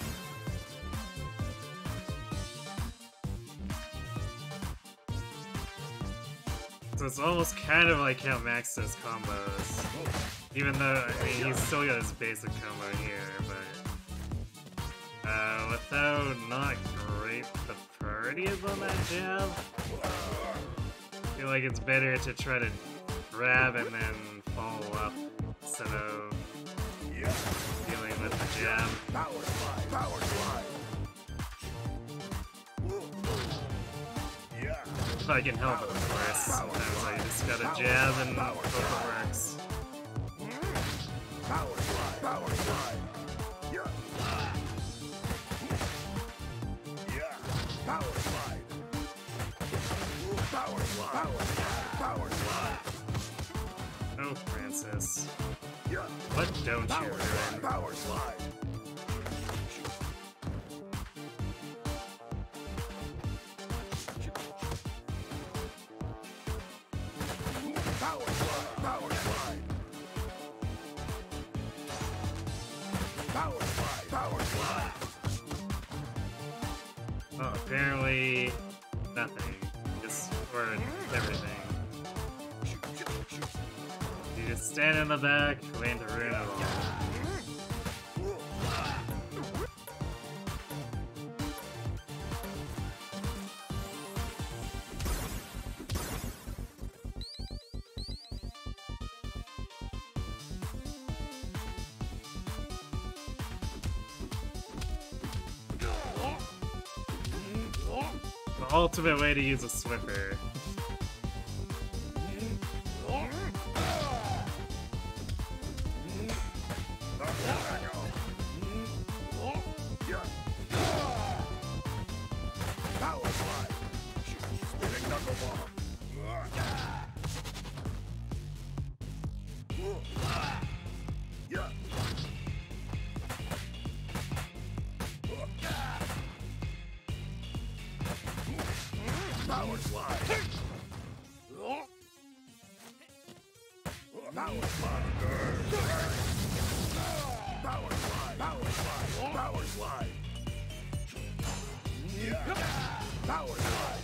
So it's almost kind of like how Max does combos. Even though, I mean, he's still got his basic combo here, but without not great the priority is on that jab, I feel like it's better to try to grab and then follow up instead of dealing with the jab. Power slide. Power slide. Yeah. If I can help it, of course. Sometimes I just gotta jab and hope it works. Power slide. Power slide. Yeah. Power slide. Power slide. Power slide. Power slide. Oh, Francis. Yeah. What don't you Power slide. ruin? Power slide. Power slide. Power slide. Power slide. Power slide. Oh, apparently nothing. Just or everything. You just stand in the back, waiting to ruin it all. The ultimate way to use a Swiffer. Power slide. Power slide. Power slide. Power slide. Power slide. Power slide.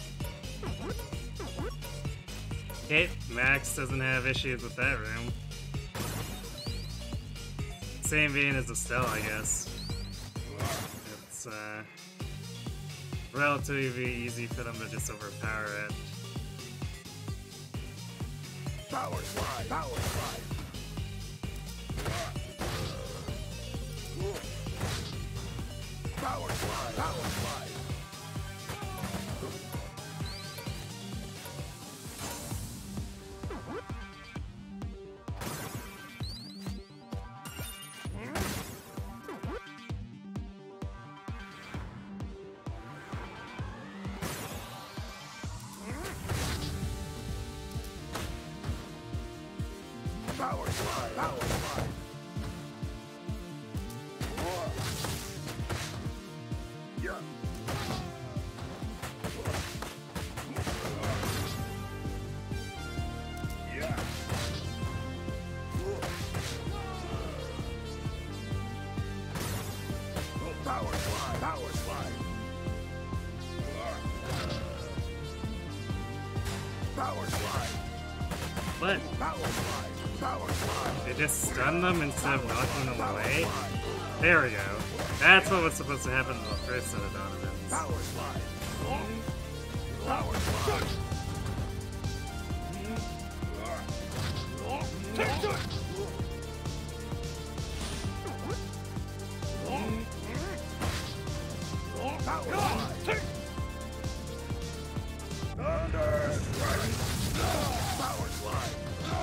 Okay, Max doesn't have issues with that room. Same vein as Estelle, I guess. It's relatively easy for them to just overpower it. Power slide. Power slide. Power slide. Power slide. Power slide. Power slide. Yeah. Yeah. Power slide. Power slide. Power slide. What? Power slide. Power slide. They just stun them instead of knocking them away? There we go. That's what was supposed to happen in the first set of Donovans. Power slide. Power slide. Power slide. Thunder strike. Power slide.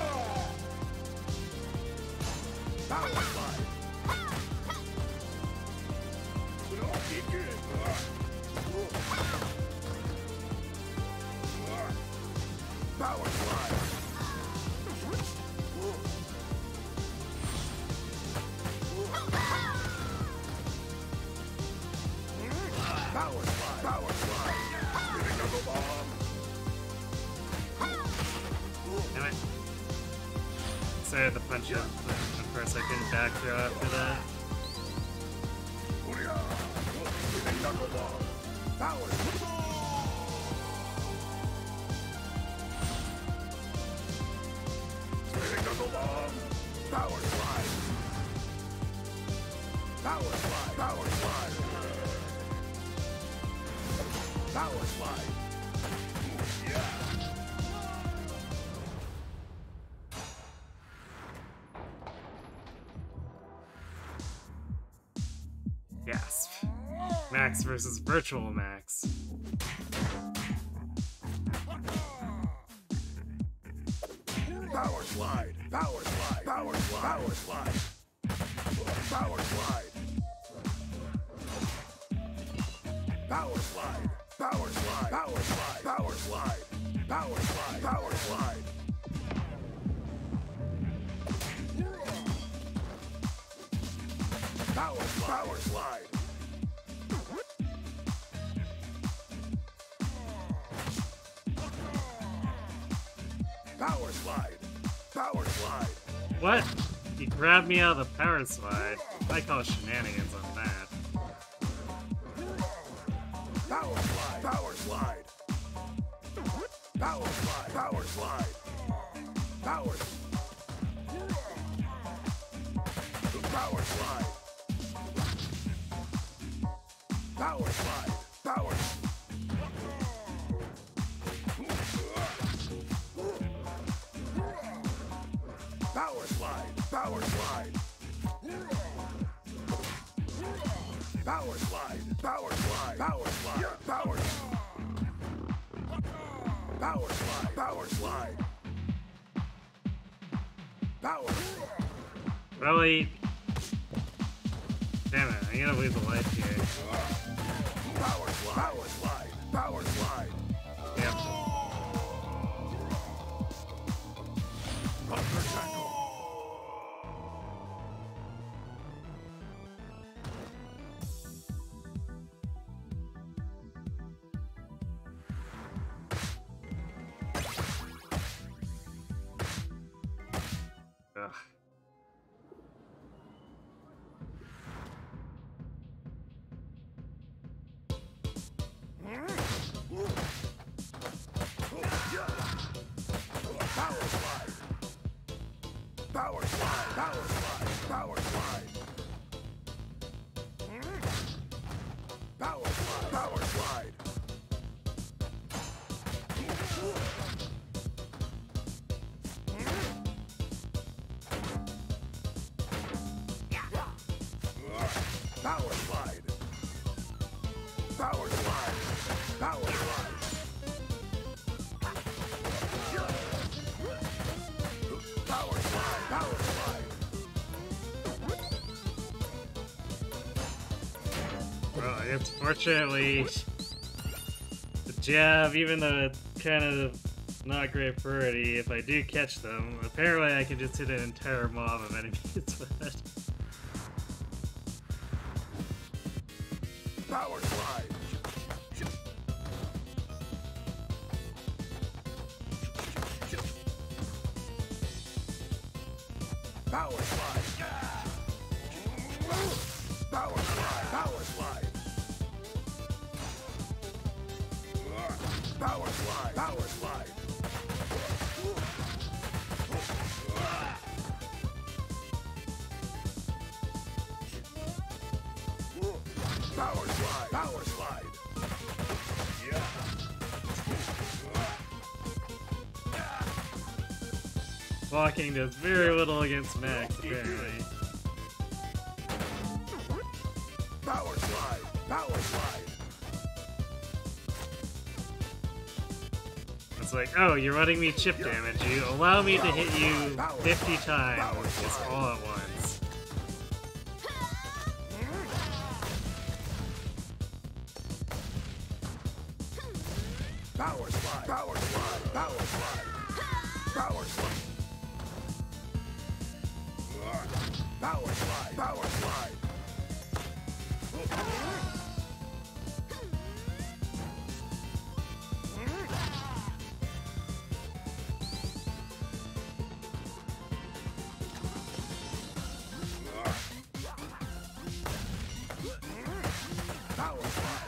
Power slide. Power slide. Power slide. Power slide. Hitting double bomb. Damn it. Sorry, I had to punch up. Of course, I couldn't back throw after that. Hitting double bomb. Power slide. Hitting double bomb. Power slide. Power slide. Power slide. Power slide. Yeah. Gasp. Max versus Virtual Max. Power slide. Power slide. Power slide. Power slide. Power slide. Power slide. Power slide. Power slide. Power slide. Power slide. Power slide. Power slide. Power slide. Power slide. Power slide. What? He grabbed me out of the power slide. I call shenanigans on that. Power slide. Power slide. Power slide. Power slide. Power. Power slide. Power slide. Power. Power slide. Power slide. Power slide. Power slide. Power slide. Power. Power slide. Power slide. Power. Really? Damn it, I'm gonna lose a life here. Power slide. Power slide. Power slide. Yep. Upper tackle. Ugh. Power slide. Power slide. Power slide. Power slide. Power slide. Power slide. Power slide. Power slide. Power slide. Power slide. Power slide. Well, I guess fortunately, the jab, even though it's kind of not great priority, if I do catch them, apparently I can just hit an entire mob of enemies with it. Power slide. Power slide. Power slide. Power slide. Power slide. Power slide. Power slide. Power slide. Blocking does very little against Max, apparently. Power slide. Power slide. It's like, oh, you're running me chip damage. You allow me to hit you 50 times just all at once. Power slide. Power slide. Power slide. Power slide. Power slide. Power slide. Power slide.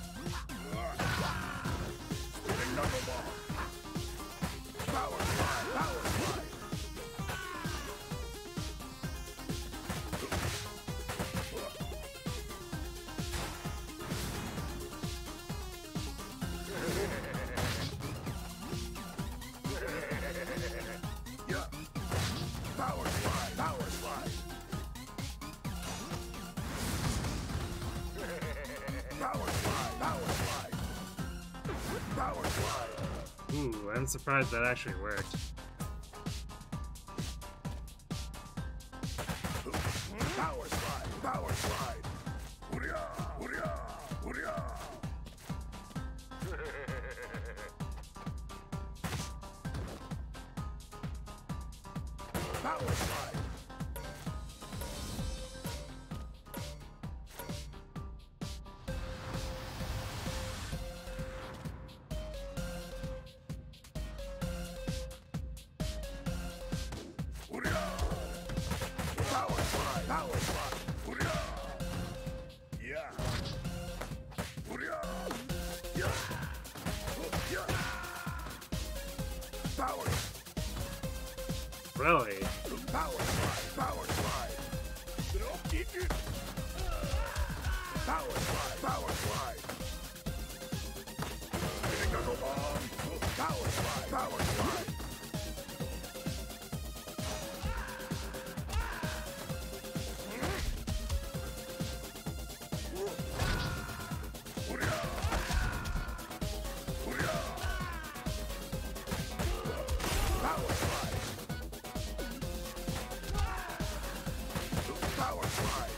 Spinning knuckleball. Power slide. Power slide. Yeah. Power slide. Power slide. Power slide. Power slide. Power slide. Ooh, I'm surprised that actually worked. Power slide. Power slide. Hurrah! Hurrah! Hurrah! Power slide. Hurrah! Power slide. Power slide. Hurrah! Yeah. Hurrah! Yeah. Yeah. Power. Really? Power slide. Power slide. Power slide. Power slide. Spinning knuckleball. Power slide. Power slide. Hurrah! Hurrah! Power slide. Power slide.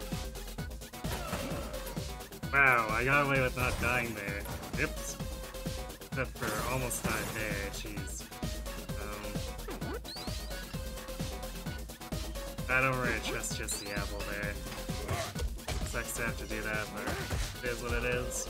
Wow, I got away with not dying there. Oops. Except for almost died there, jeez. I don't really trust just the apple there. Sucks to have to do that, but it is what it is.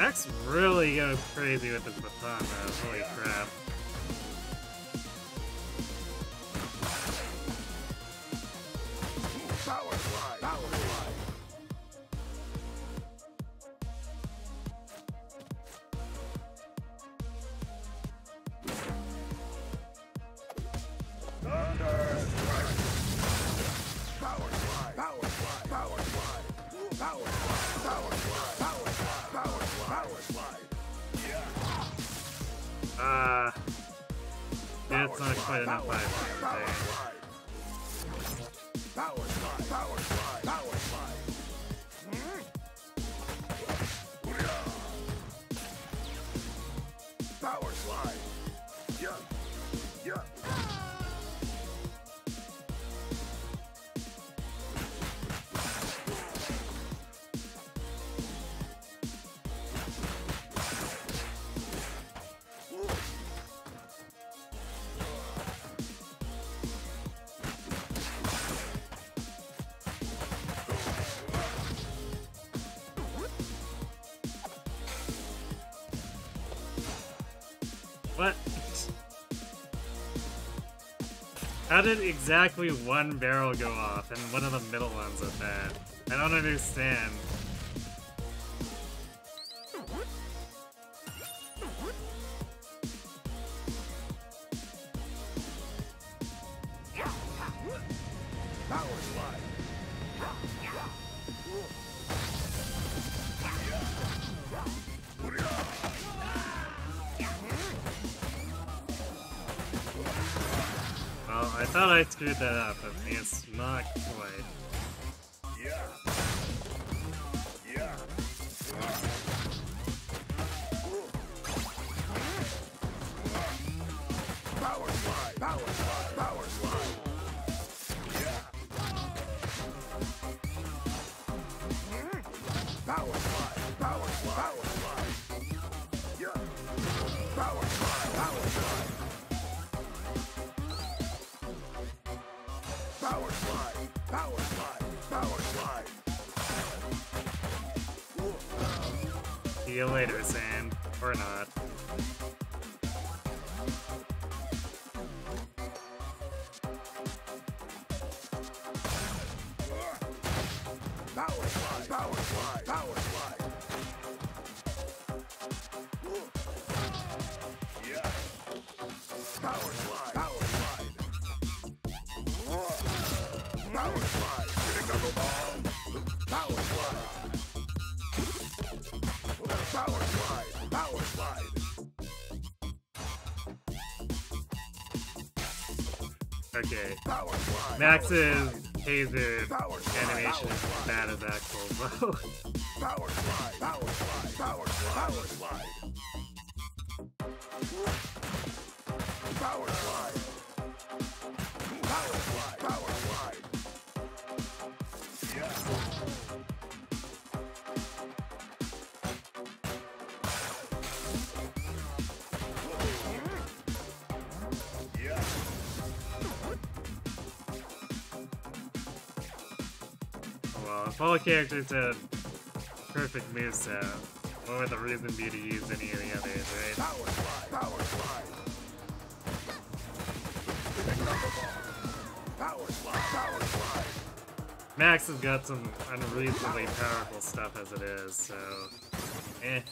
Max really goes crazy with his baton though, holy crap. Power slide. Power slide. Thunder strike. Power slide. Power slide. Power slide. Power slide. Power slide. Power slide. Power slide. Power slide. Yeah, it's not quite enough Power life. slide. Power slide. Power slide. Power slide. Power slide. Yeah. Yeah. What? How did exactly one barrel go off and one of the middle ones at that? I don't understand. Power slide. Well, I thought I screwed that up, but it's not quite. Yeah. Yeah. Power slide. Power slide. Power slide. Yeah. Power slide. Power slide. Power slide. Yeah. Power slide. Power slide. Power slide. Power slide. Power slide. See you later, Sand. Or not. Power slide. Power slide. Power slide. Yeah. Power slide. Power slide. Power slide. Hitting double ball. Power slide. Power slide. Power slide. Okay. Power slide. Max's taser animation is as bad as Axel's, though. Power slide. Power slide. Power slide. Power slide. Power slide. Power slide. Power slide. Yeah. Yeah. Well, if all characters had perfect moveset, what would the reason be to use any of the others, right? Power slide. Power slide. Hitting double ball. Power slide. Power slide. Max has got some unreasonably powerful stuff as it is, so... eh.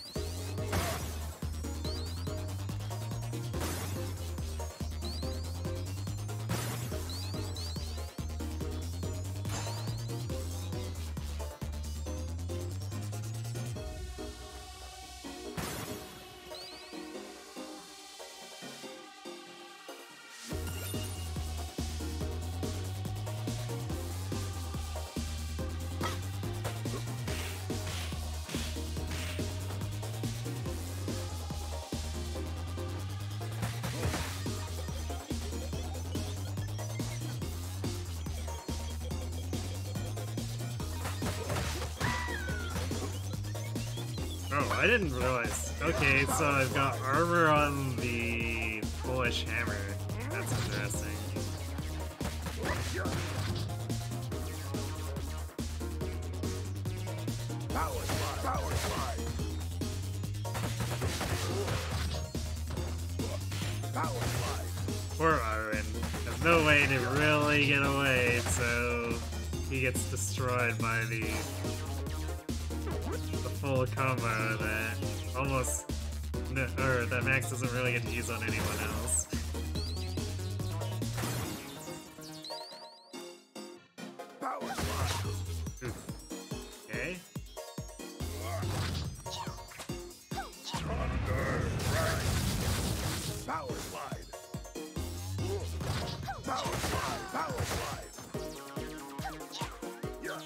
Oh, I didn't realize. Okay, so I've got armor on the Polish hammer. That's interesting. Power slide. Power slide. Power slide. Poor Arwen. There's no way to really get away, so he gets destroyed by the full combo that almost, or that Max doesn't really get to use on anyone else. Power slide. Okay. Thunder right. Power slide. Power slide. Power slide. Yeah.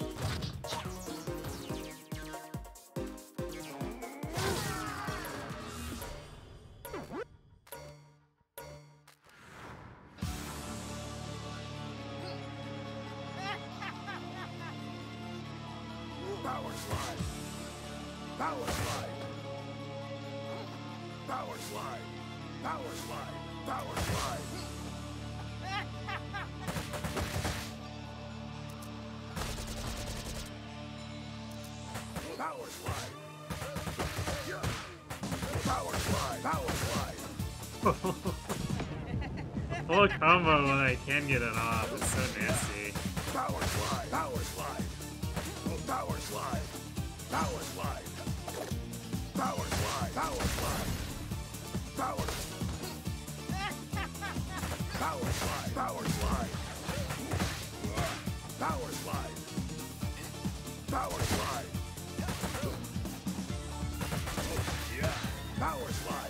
Power slide. Power slide. Power slide. Power slide. Power slide. Power slide. Yeah. Power slide. Power slide. Full combo when I can get it off. It's so nasty. Power slide. Power slide. Power slide. Power slide. Power slide. Power slide. Power. Power slide. Power slide. Power slide. Power slide. Yeah. Power slide.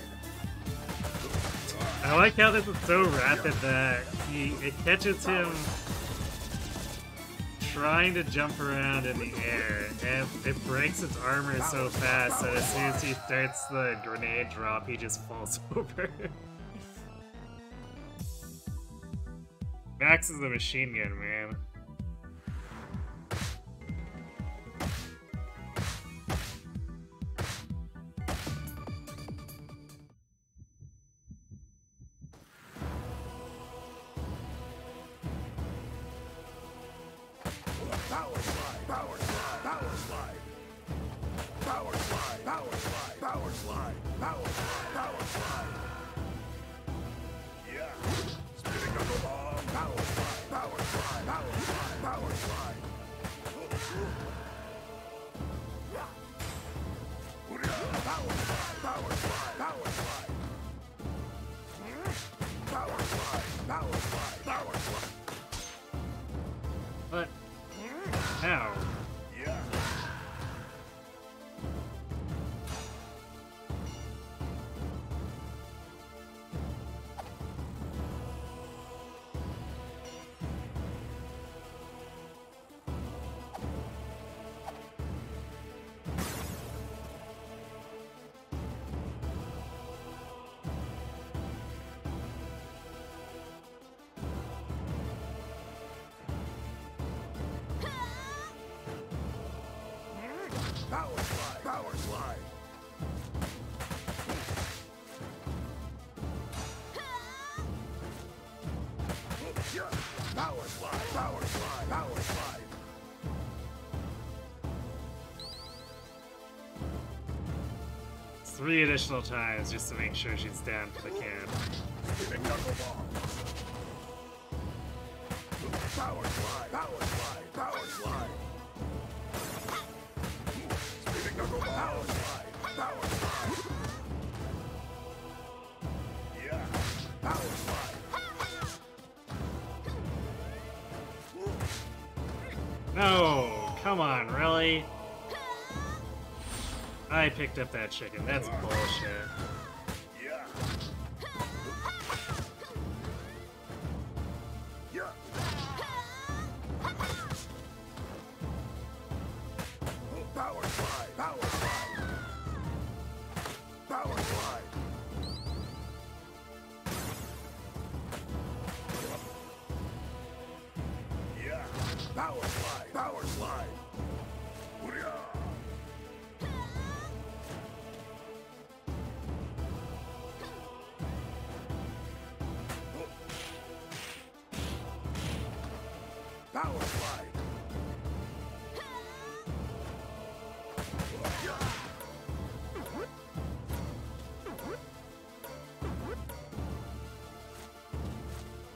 I like how this is so rapid that it catches him trying to jump around in the air, and it breaks its armor so fast that as soon as he starts the grenade drop, he just falls over. Max is a machine gun, man. Power slide. Power slide. Power slide. Power slide. Power slide. Power slide. Power slide. Power slide. Yeah. Spinning up a bomb. Power slide. Power slide. Power slide. Power slide. Power slide. Power slide. Power slide. Power slide. Power slide. Power slide. Power slide. But how? Yeah. Power slide. Power slide. Yeah. Power slide. Power slide. Power slide. 3 additional times just to make sure she's down for the camp. Spinning knuckle bomb. Power slide. Power slide. Power slide. Spinning knuckle bomb. Power slide. Power slide. Yeah. Power slide. No! Come on, really? I picked up that chicken. That's bullshit. Yeah. Yeah. Power slide. Power slide. Power slide. Yeah. Power slide. Power slide. Hooyah. Power slide.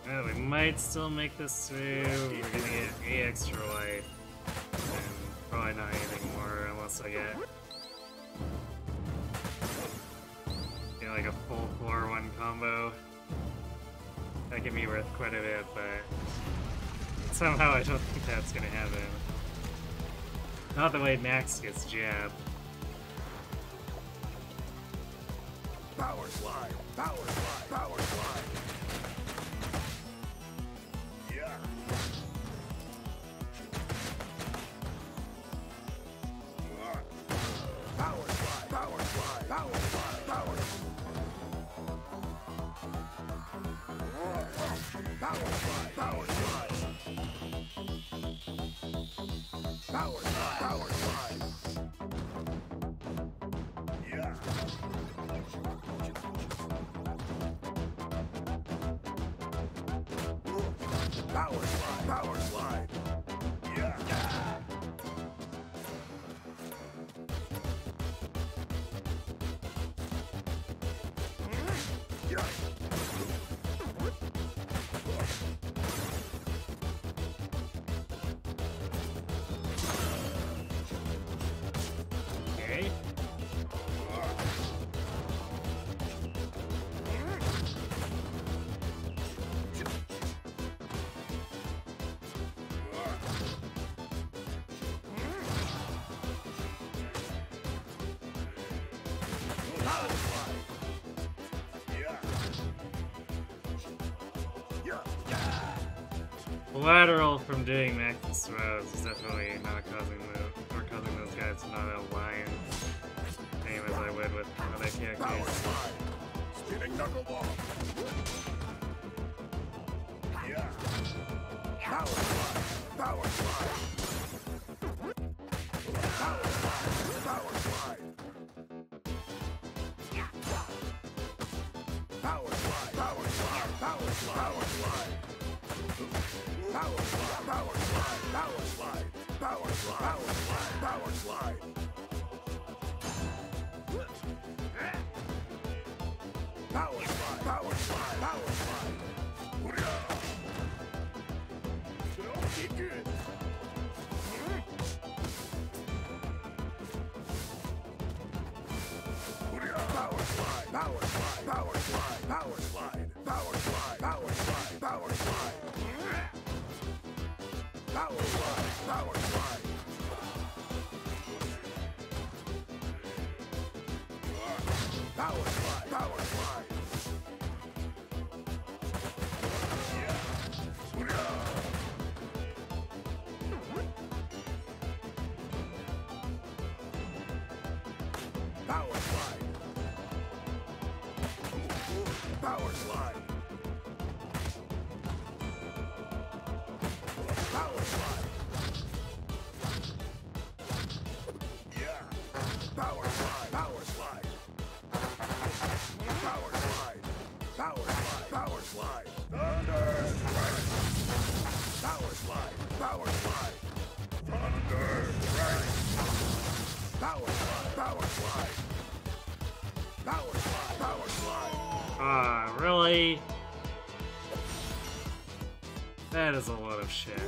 Well, we might still make this through. We're gonna get a extra life. And probably not anything more unless I get like a full floor 1 combo. That could be worth quite a bit, but somehow I don't think that's gonna happen. Not the way Max gets jabbed. Power slide! Power slide! Power slide! Yeah! Power slide! Power slide! Power slide! Power slide! Power slide! Power slide! Power slide! Yeah! Power slide! Power slide! Yeah! Yeah! Okay. Power slide! Yeah! Yeah! Collateral from doing Max's throws is definitely not causing those guys to not align. Same as I would with other Power characters. slide! Spinning knuckleball! Yeah! Power slide! Power slide! Power slide! Power slide! Power slide! Power slide! Power slide! Power slide! Power slide! Power slide! Power slide! Power slide! Power slide! Power slide! Power slide! Power slide! Power slide! Get good! Power slide! Power slide! Power slide! Power slide! Power slide! Power slide! Power slide! Power slide! Power slide! Power slide! Power slide! Power slide! Power slide! Power slide! Yeah! Power slide! Power slide! Power slide! Power slide! Power slide! Thunder strike! Power slide! Power slide! Thunder strike! Power slide! Power slide! Power slide! Power slide! Ah, really? That is a lot of shit.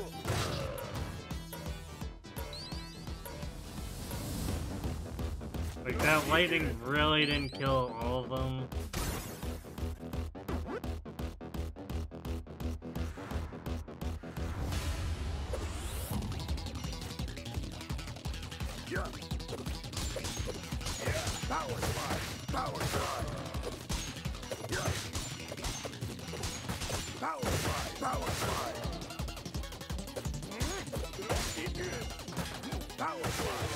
Like, that lightning really didn't kill all of them. Yeah! Yeah! Power slide! Power slide! Yeah! Power slide! Power slide! Get good! Power slide!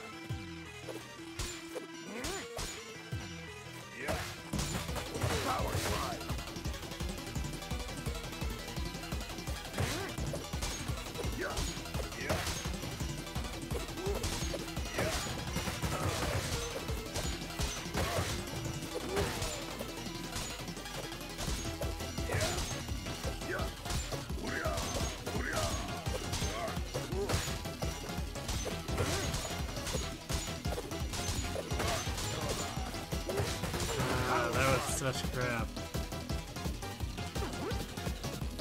Yeah! Power slide! Yeah! Yeah! Yeah! Ah, that was such crap.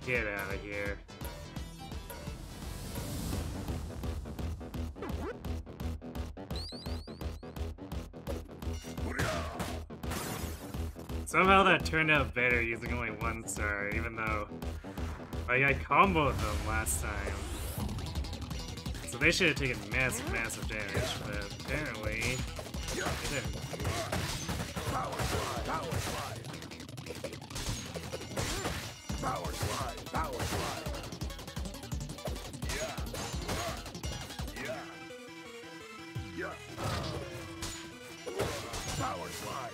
Get out of here. Somehow that turned out better using only 1 star, even though like, I comboed them last time. So they should have taken massive, massive damage, but apparently they didn't. Power slide, power slide. Power slide, power slide. Yeah. Power slide.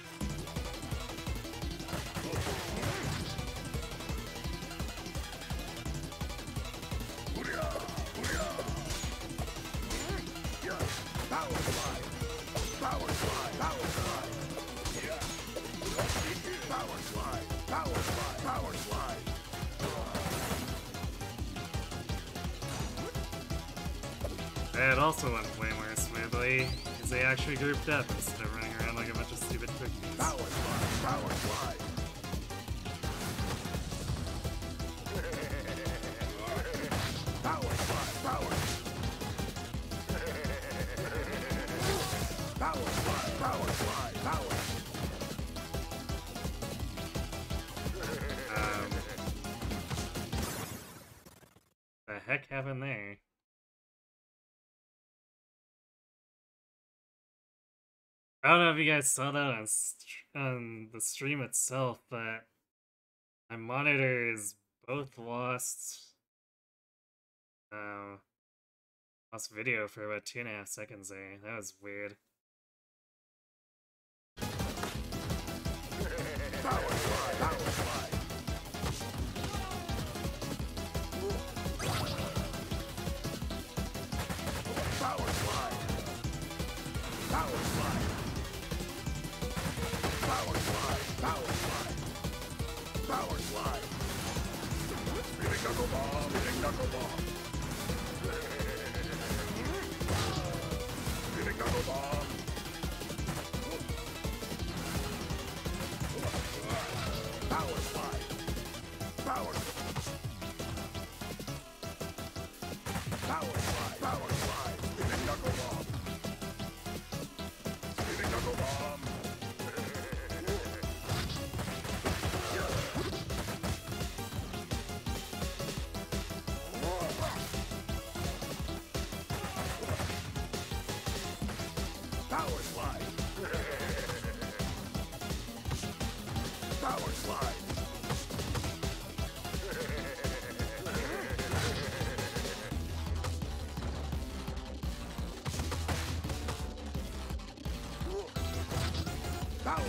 Power slide. Power slide. Power slide. Yeah. Power slide. Power slide. Power slide. That also went way more smoothly, because they actually grouped up instead of running around like a bunch of stupid cookies. Power slide. Power slide. Power slide. Power. Power slide. Power slide. Power. The heck happened there? I don't know if you guys saw that on the stream itself, but my monitors both lost video for about 2.5 seconds there. That was weird. Power slide. Power slide. Power slide. Power slide. Power slide. Power slide. Power slide. Spinning knuckle bomb. Spinning knuckle bomb. Spinning knuckle bomb. Power slide. Power. Power slide. Power slide. Spinning knuckle bomb. Spinning knuckle bomb. Power slide. Power slide. Power.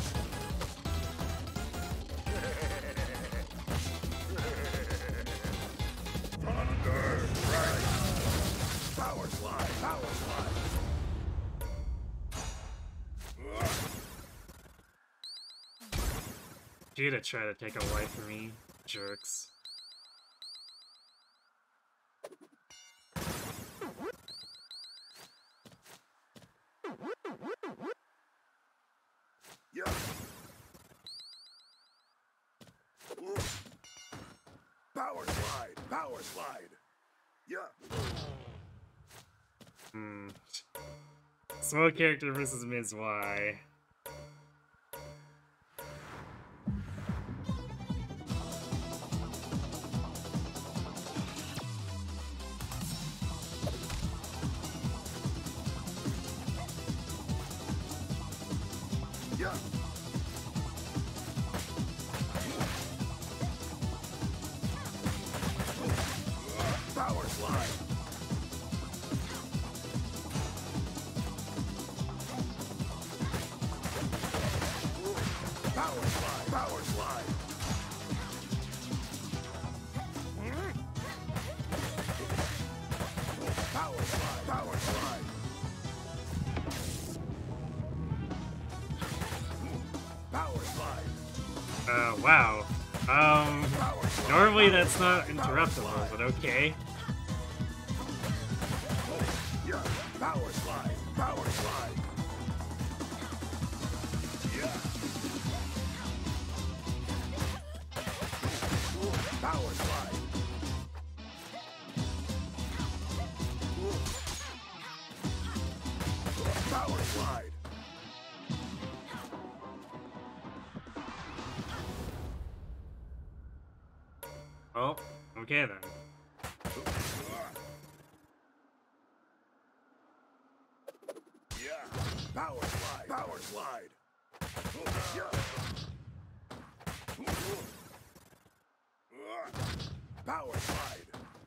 Thunder strike. Power slide. Power slide. You to try to take a life from me, jerks. Yeah. Power slide. Power slide. Yeah. Small character versus Ms. Y. Yeah. Power slide. Power slide. Power slide. Power slide. Power slide. Power slide. Wow. Power slide. Normally that's not interruptible, but okay. Yeah. Power slide. Power slide. Yeah. Power slide. Power slide. Oh, okay then. Yeah. Power slide. Power slide. Yeah. Power slide.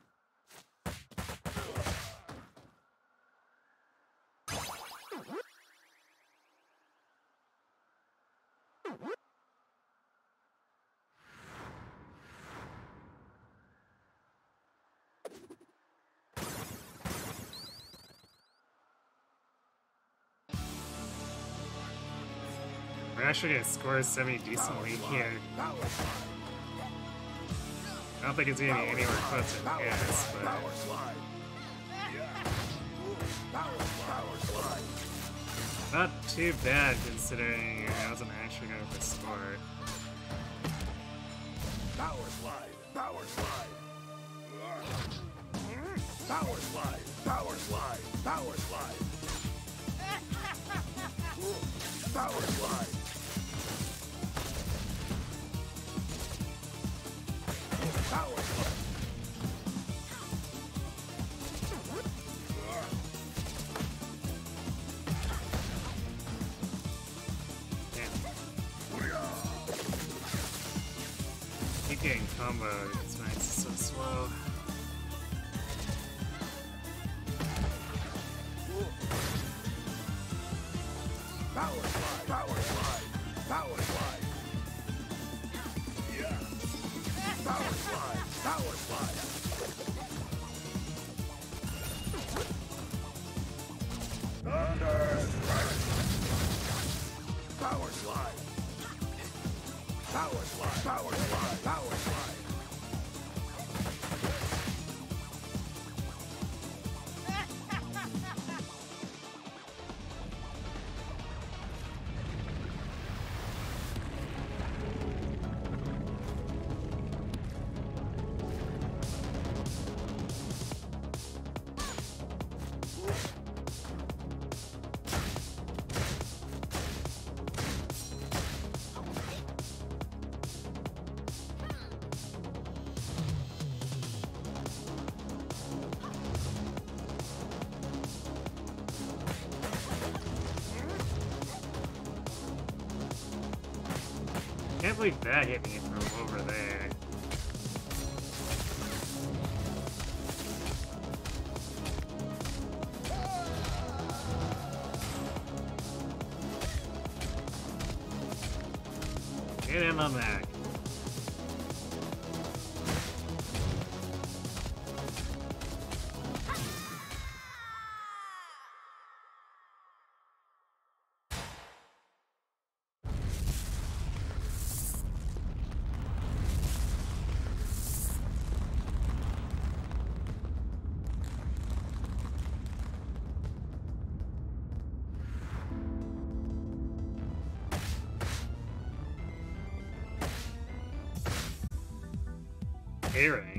We're actually gonna score semi-decently here. Power slide. I don't think it's gonna be anywhere close to this, but Power slide. Yeah. Power slide. not too bad considering I wasn't actually going for score. Power slide. Power slide. Power slide. Power slide. Power slide. Power slide. Power slide. Keep getting comboed because Max is so slow. Power slide. Power slide. Power slide. Yeah. Power slide. Power slide. Thunder strike. Power slide. Power slide. Power slide. Power slide. Can't believe that hit me from over there. Get in on that. A-Ray.